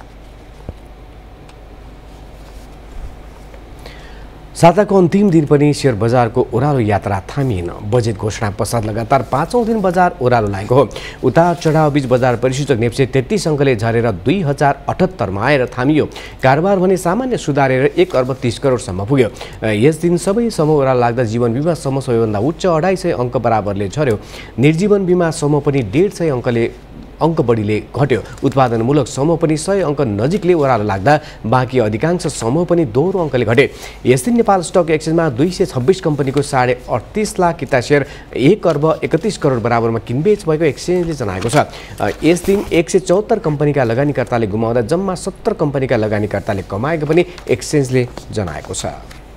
साताको अन्तिम दिन पनि शेयर बजारको ओह्रालो यात्रा थामिएन। बजेट घोषणा पश्चात लगातार पाँचौं दिन बजार ओह्रालो लागेको हो। उतार चढावबीच बजार परिसूचक नेप्से तेत्तीस अङ्कले झरेर दुई हजार अठहत्तरमा आएर थामियो। कारोबार भने सामान्य सुधारेर एक अर्ब तीस करोडसम्म पुग्यो। यस दिन सबै समूह ओह्रालो लाग्दा जीवन बिमा समूह सबैभन्दा उच्च अढाई सय अङ्क बराबरले झर्यो। निर्जीवन बिमा समूह पनि डेढ सय अङ्कले अङ्क बढीले घट्यो। उत्पादनमूलक समूह पनि सय अङ्क नजिकले ओह्रालो लाग्दा बाँकी अधिकांश समूह पनि दोहोरो अङ्कले घटे। यस दिन नेपाल स्टक एक्सचेन्जमा दुई सय छब्बिस कम्पनीको साढे अडतिस लाख किता सेयर एक अर्ब एकतिस करोड बराबरमा किनबेच भएको एक्सचेन्जले जनाएको छ। यस दिन एक सय चौहत्तर कम्पनीका लगानीकर्ताले गुमाउँदा जम्मा सत्तर कम्पनीका लगानीकर्ताले कमाएको पनि एक्सचेन्जले जनाएको छ।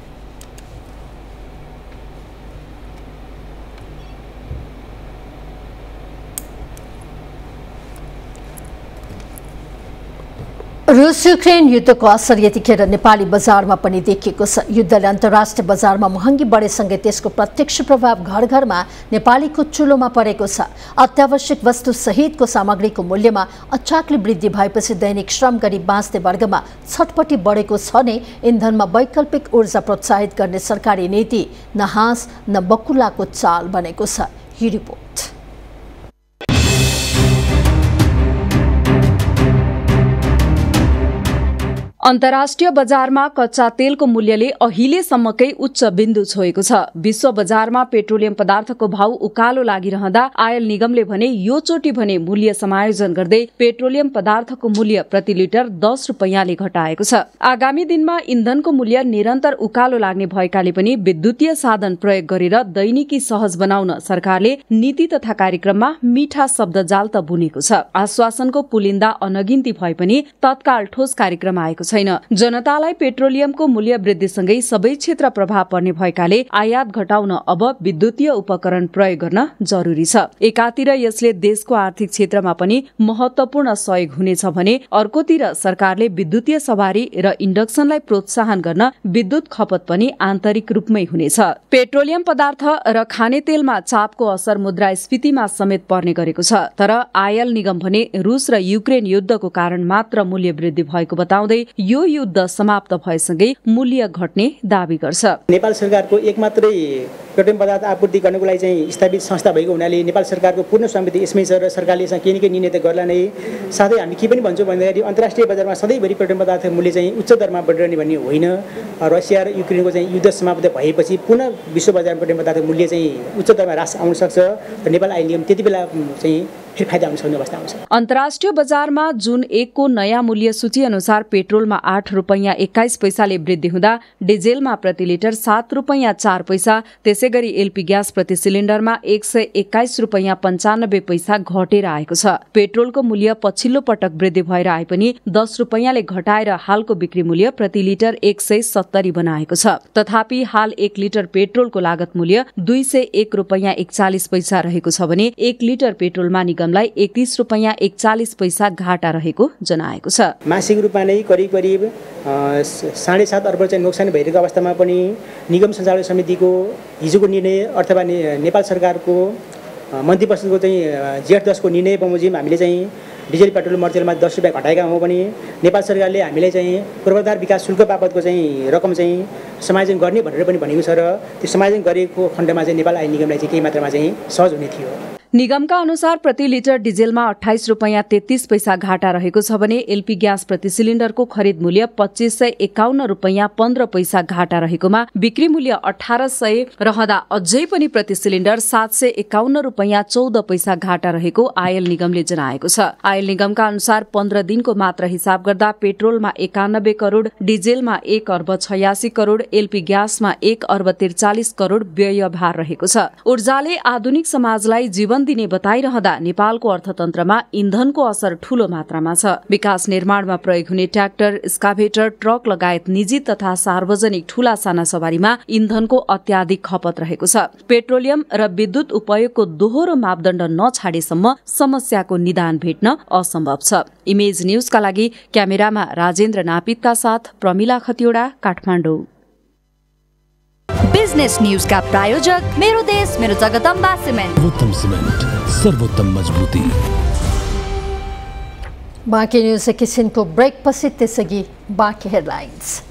रुस युक्रेन युद्धको असर यतिखेर नेपाली बजारमा पनि देखिएको छ। युद्धले अन्तर्राष्ट्रिय बजारमा महँगी बढेसँगै त्यसको प्रत्यक्ष प्रभाव घर घरमा नेपालीको चुलोमा परेको छ। अत्यावश्यक वस्तु सहितको सामग्रीको मूल्यमा अचाकले वृद्धि भएपछि दैनिक श्रम गरी बाँच्ने वर्गमा छटपटी बढेको छ नै इन्धनमा वैकल्पिक ऊर्जा प्रोत्साहित गर्ने सरकारी नीति न हाँस न बकुलाको चाल बनेको छ। यो रिपोर्ट। अन्तर्राष्ट्रिय बजारमा कच्चा तेलको मूल्यले अहिलेसम्मकै उच्च बिन्दु छोएको छ। विश्व बजारमा पेट्रोलियम पदार्थको भाव उकालो लागिरहँदा आयल निगमले भने यो चोटि भने मूल्य समायोजन गर्दै पेट्रोलियम पदार्थको मूल्य प्रति लिटर दस रुपैयाँले घटाएको छ। आगामी दिनमा इन्धनको मूल्य निरन्तर उकालो लाग्ने भएकाले पनि विद्युतीय साधन प्रयोग गरेर दैनिकी सहज बनाउन सरकारले नीति तथा कार्यक्रममा मीठा शब्द जाल त बुनेको छ। आश्वासनको पुलिन्दा अनगिन्ती भए पनि तत्काल ठोस कार्यक्रम आएको छैन। जनतालाई पेट्रोलियमको मूल्य वृद्धिसँगै सबै क्षेत्र प्रभाव पर्ने भएकाले आयात घटाउन अब विद्युतीय उपकरण प्रयोग गर्न जरुरी छ। एकातिर यसले देशको आर्थिक क्षेत्रमा पनि महत्वपूर्ण सहयोग हुनेछ भने अर्कोतिर सरकारले विद्युतीय सवारी र इन्डक्सनलाई प्रोत्साहन गर्न विद्युत खपत पनि आन्तरिक रूपमै हुनेछ। पेट्रोलियम पदार्थ र खाने तेलमा चापको असर मुद्रास्फीतिमा समेत पर्ने गरेको छ। तर आयल निगम भने रुस र युक्रेन युद्धको कारण मात्र मूल्य वृद्धि भएको बताउँदै यो युद्ध समाप्त भएसँगै मूल्य घट्ने दावी गर्छ। नेपाल सरकारको एक मात्रै पेट्रोलियम पदार्थ आपूर्ति गर्नको लागि चाहिँ स्थापित संस्था भएको हुनाले नेपाल सरकारको पूर्ण स्वामित्व यसमै छ र सरकारले केही न केही निर्णय त गर्ला नै। साथै हामी के पनि भन्छौँ भन्दाखेरि अन्तर्राष्ट्रिय बजारमा सधैँभरि पेट्रोलियम पदार्थ मूल्य चाहिँ उच्च दरमा बढिरहने भन्ने होइन। रसिया र युक्रेनको चाहिँ युद्ध समाप्त भएपछि पुनः विश्व बजारमा पेट्रोलियम पदार्थ मूल्य चाहिँ उच्च दरमा ह्रास आउन सक्छ र नेपाल आयल निगम त्यति बेला चाहिँ फेरि फाइदा हुन सक्ने अवस्था आउँछ। अन्तर्राष्ट्रिय बजारमा जुन एकको नयाँ मूल्य सूची अनुसार पेट्रोलमा आठ रुपैयाँ एक्काइस पैसाले वृद्धि हुँदा डिजेलमा प्रति लिटर सात रुपैयाँ चार पैसा, त्यसै गरी एलपी ग्यास प्रति सिलिण्डरमा एक सय एक्काइस रुपैयाँ पन्चानब्बे पैसा घटेर आएको छ। पेट्रोलको मूल्य पछिल्लो पटक वृद्धि भएर आए पनि दस रुपैयाँले घटाएर हालको बिक्री मूल्य प्रति लिटर एक सय सत्तरी बनाएको छ। तथापि हाल एक लिटर पेट्रोलको लागत मूल्य दुई सय एक रुपैयाँ एकचालिस पैसा रहेको छ भने एक लिटर पेट्रोलमा निगमलाई एकतीस रुपैयाँ एकचालिस पैसा घाटा रहेको जनाएको छ। मासिक रूपमा नै करिब करिब साढे सात अर्ब चाहिँ नोक्सान भइरहेको अवस्थामा पनि निगम सञ्चालन समितिको हिजोको निर्णय अथवा नेपाल सरकारको मन्त्री परिषदको चाहिँ जेठ दसको निर्णय बमोजिम हामीले चाहिँ डिजेल पेट्रोल मर्तेलमा दस रुपियाँ घटाएका हौँ भने नेपाल सरकारले हामीलाई चाहिँ पूर्वाधार विकास शुल्क बापतको चाहिँ रकम चाहिँ समायोजन गर्ने भनेर पनि भनेको छ र त्यो समायोजन गरेको खण्डमा चाहिँ नेपाल आयल निगमलाई चाहिँ केही मात्रामा चाहिँ सहज हुने थियो। निगमका अनुसार प्रति लिटर डिजेलमा अठाइस रुपैयाँ तेत्तीस पैसा घाटा रहेको छ भने एलपी ग्यास प्रति सिलिण्डरको खरिद मूल्य पच्चीस सय एकाउन्न रुपैयाँ पन्ध्र पैसा घाटा रहेकोमा बिक्री मूल्य अठार सय रहँदा अझै पनि प्रति सिलिण्डर सात सय एकाउन्न रुपैयाँ चौध पैसा घाटा रहेको आयल निगमले जनाएको छ। आयल निगमका अनुसार पन्ध्र दिनको मात्र हिसाब गर्दा पेट्रोलमा एकानब्बे करोड़, डिजेलमा एक अर्ब छयासी करोड़, एलपी ग्यासमा एक अर्ब त्रिचालिस करोड़ व्यय भार रहेको छ। ऊर्जाले आधुनिक समाजलाई जीवन दिने बताइरहँदा नेपालको अर्थतन्त्रमा इन्धनको असर ठूलो मात्रामा छ। विकास निर्माणमा प्रयोग हुने ट्र्याक्टर, स्काभेटर, ट्रक लगायत निजी तथा सार्वजनिक ठूला साना सवारीमा इन्धनको अत्याधिक खपत रहेको छ। पेट्रोलियम र विद्युत उपयोगको दोहोरो मापदण्ड नछाडेसम्म समस्याको निदान भेट्न असम्भव छ। इमेज न्यूजका लागि क्यामेरामा राजेन्द्र नापितका साथ प्रमिला खतिवडा, काठमाडौँ। बिजनेस न्यूज का प्रायोजक मेरो देश मेरो जगदम्बा सिमेन्ट। सर्वोत्तम सिमेन्ट, सर्वोत्तम मजबुती। बाँकी न्यूज एकैछिनको ब्रेक पछि त्यसअघि बाँकी हेडलाइन्स।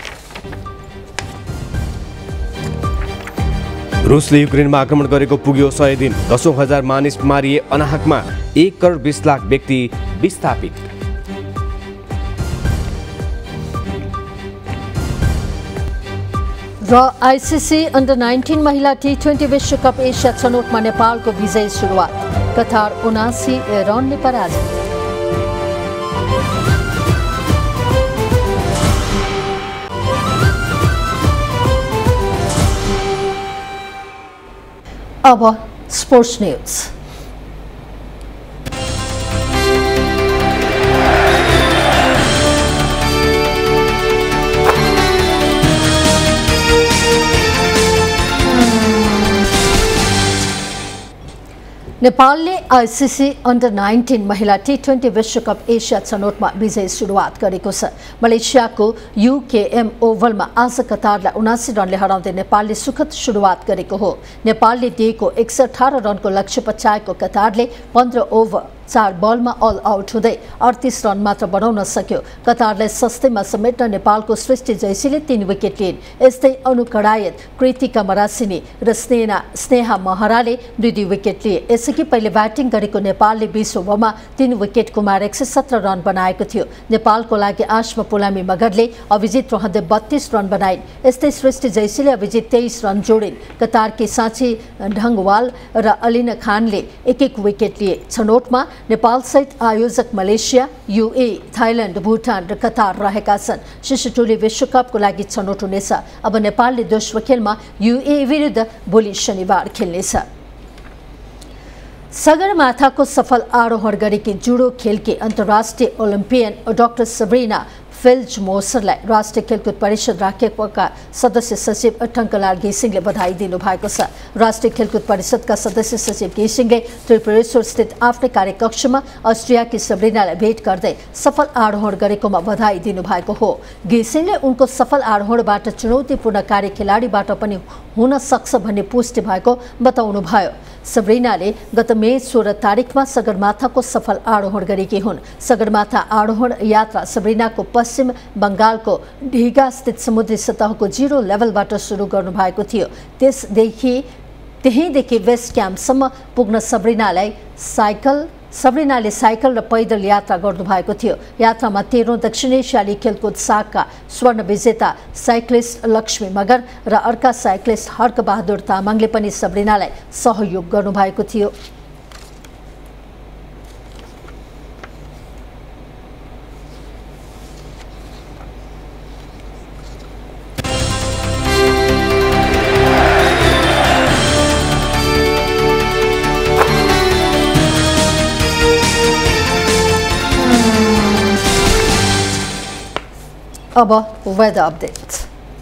रुसले युक्रेनमा आक्रमण गरेको पुग्यो सय दिन, दसौं हजार मानिस मारिए अनाहकमा, एक करोड बीस लाख व्यक्ति विस्थापित। र आइसिसी अन्डर नाइन्टिन महिला टी ट्वेन्टी विश्वकप एसिया छनौटमा नेपालको विजयी सुरुवात, कतार उनासी रनले पराजय। अब स्पोर्ट्स न्यूज। नेपालले आइसिसी अन्डर नाइन्टिन महिला टी ट्वेन्टी विश्वकप एसिया छनौटमा विजयी सुरुवात गरेको छ। मलेसियाको युकेएम ओभलमा आज कतारलाई उनासी रनले हराउँदै नेपालले सुखद सुरुवात गरेको हो। नेपालले दिएको एक सय अठार रनको लक्ष्य पछ्याएको कतारले पन्ध्र ओभर चार बलमा अल आउट हुँदै अडतिस रन मात्र बनाउन सक्यो। कतारलाई सस्तैमा समेट्न नेपालको सृष्टि जैसीले तीन विकेट लिइन्। यस्तै अनु कडायत, कृतिका मरासिनी र स्नेहा स्नेहा महराले दुई दुई विकेट लिए। यसअघि पहिले ब्याटिङ गरेको नेपालले बीस ओभरमा तीन विकेट गुमाएर एक सय सत्र रन बनाएको थियो। नेपालको लागि आश्म पुलामी मगरले अभिजित रहँदै बत्तीस रन बनाइन्। यस्तै सृष्टि जैसीले अभिजित तेइस रन जोडिन्। कतारकी साँची ढङ्गवाल र अलिना खानले एक एक विकेट लिए। छनौटमा नेपालसहित आयोजक मलेसिया, युए, थाइल्यान्ड, भुटान र कतार रहेका छन्। शिशु टोली विश्वकपको लागि छनौट हुनेछ। अब नेपालले दोस्रो खेलमा युए विरुद्ध भोलि शनिबार खेल्नेछ। सगरमाथाको सफल आरोहण गरेकी जुडो खेलकी अन्तर्राष्ट्रिय ओलम्पियन डाक्टर सबरीना फिल्ज मोसरलाई राष्ट्रिय खेलकुद परिषद राखेका सदस्य सचिव टङ्कलाल घिसिङले बधाई दिनुभएको छ। राष्ट्रिय खेलकुद परिषदका सदस्य सचिव घिसिङले त्रिपुरेश्वर स्थित आफ्नै कार्यकक्षमा अस्ट्रियाकी सबरीनालाई भेट गर्दै सफल आरोहण गरेकोमा बधाई दिनुभएको हो। घिसिङले उनको सफल आरोहणबाट चुनौतीपूर्ण कार्य खेलाडीबाट पनि हुन सक्छ भन्ने पुष्टि भएको बताउनुभयो। सबरीनाले गत मे सोह्र तारिकमा सगरमाथाको सफल आरोहण गरेकी हुन्। सगरमाथा आरोहण यात्रा सबरीनाको पश्चिम बङ्गालको ढिगा स्थित समुद्री सतहको जिरो लेभलबाट सुरु गर्नुभएको थियो। त्यसदेखि त्यहीँदेखि वेस्ट क्याम्पसम्म पुग्न सबरीनालाई साइकल सबरीनाले साइकल र पैदल यात्रा गर्नुभएको थियो। यात्रामा तेह्रौँ दक्षिण एसियाली खेलकुद सागका स्वर्ण विजेता साइक्लिस्ट लक्ष्मी मगर र अर्का साइक्लिस्ट हर्कबहादुर तामाङले पनि सबरीनालाई सहयोग गर्नुभएको थियो। अब वेदर अपडेट।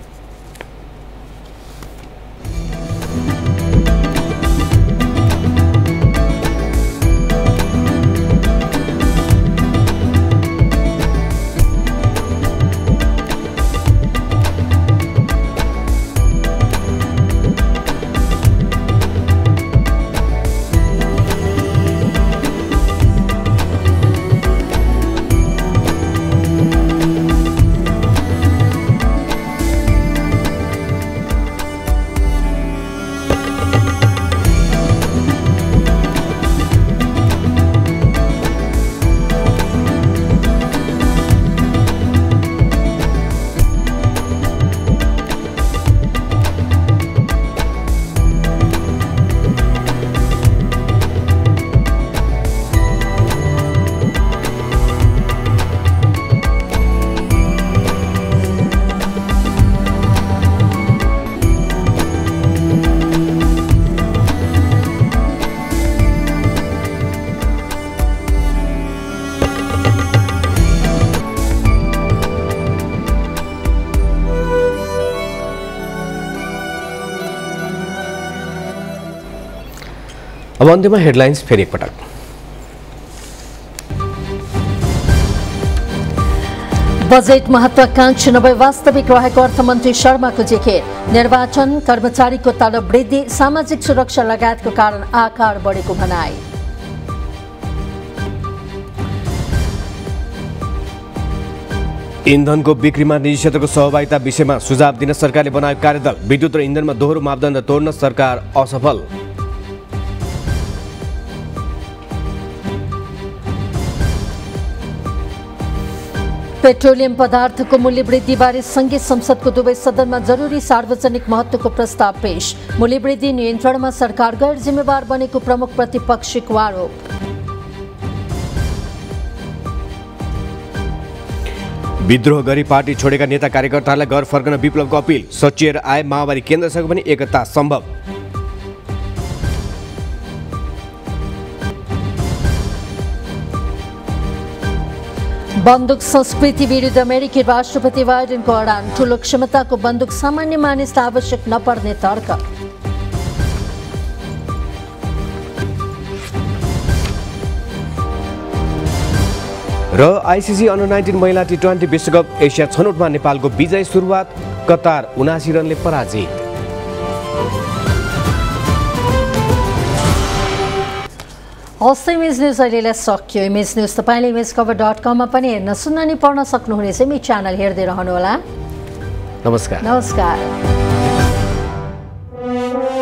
अब अन्त्यमा हेडलाइन्स फेरि एकपटक। बजेट महत्वाकांक्षी नभए वास्तविक रहेको अर्थमन्त्री शर्माको जिकिर। निर्वाचन कर्मचारीको तलब वृद्धि, सामाजिक सुरक्षा लगायतको कारण आकार बढेको भनाई। इन्धनको बिक्रीमा निजी क्षेत्रको सहभागिता विषयमा सुझाव दिन सरकारले बनाएको कार्यदल। विद्युत र इन्धनमा दोहोरो मापदण्ड तोड्न सरकार असफल। पेट्रोलियम पदार्थको मूल्य वृद्धिबारे संघीय संसदको दुवै सदनमा जरुरी सार्वजनिक महत्त्वको प्रस्ताव पेश। मूल्य वृद्धि नियन्त्रणमा सरकार गैर जिम्मेवार बनेको प्रमुख प्रतिपक्षको आरोप। विद्रोह गरी पार्टी छोडेका नेता कार्यकर्ताहरूलाई घर फर्कन विप्लवको अपिल। सचिएर आए माओवादी केन्द्रसँग पनि एकता सम्भव। बन्दुक संस्कृति विरुद्ध अमेरिकी राष्ट्रपति बाइडेनको अडान। ठूलो क्षमताको बन्दुक सामान्य मानिसलाई आवश्यक नपर्ने तर्क। र आइसिसी अन्डर नाइन्टिन महिला टी ट्वेन्टी विश्वकप एसिया छनौटमा नेपालको विजय सुरुवात। कतार उनासी रनले पराजित। हस् इमेज न्युज अहिलेलाई सकियो। इमेज न्युज तपाईँले इमेज कभर डट कममा पनि हेर्न सुन्न नि पढ्न सक्नुहुनेछ। इमेज च्यानल हेर्दै रहनुहोला। नमस्कार नमस्कार।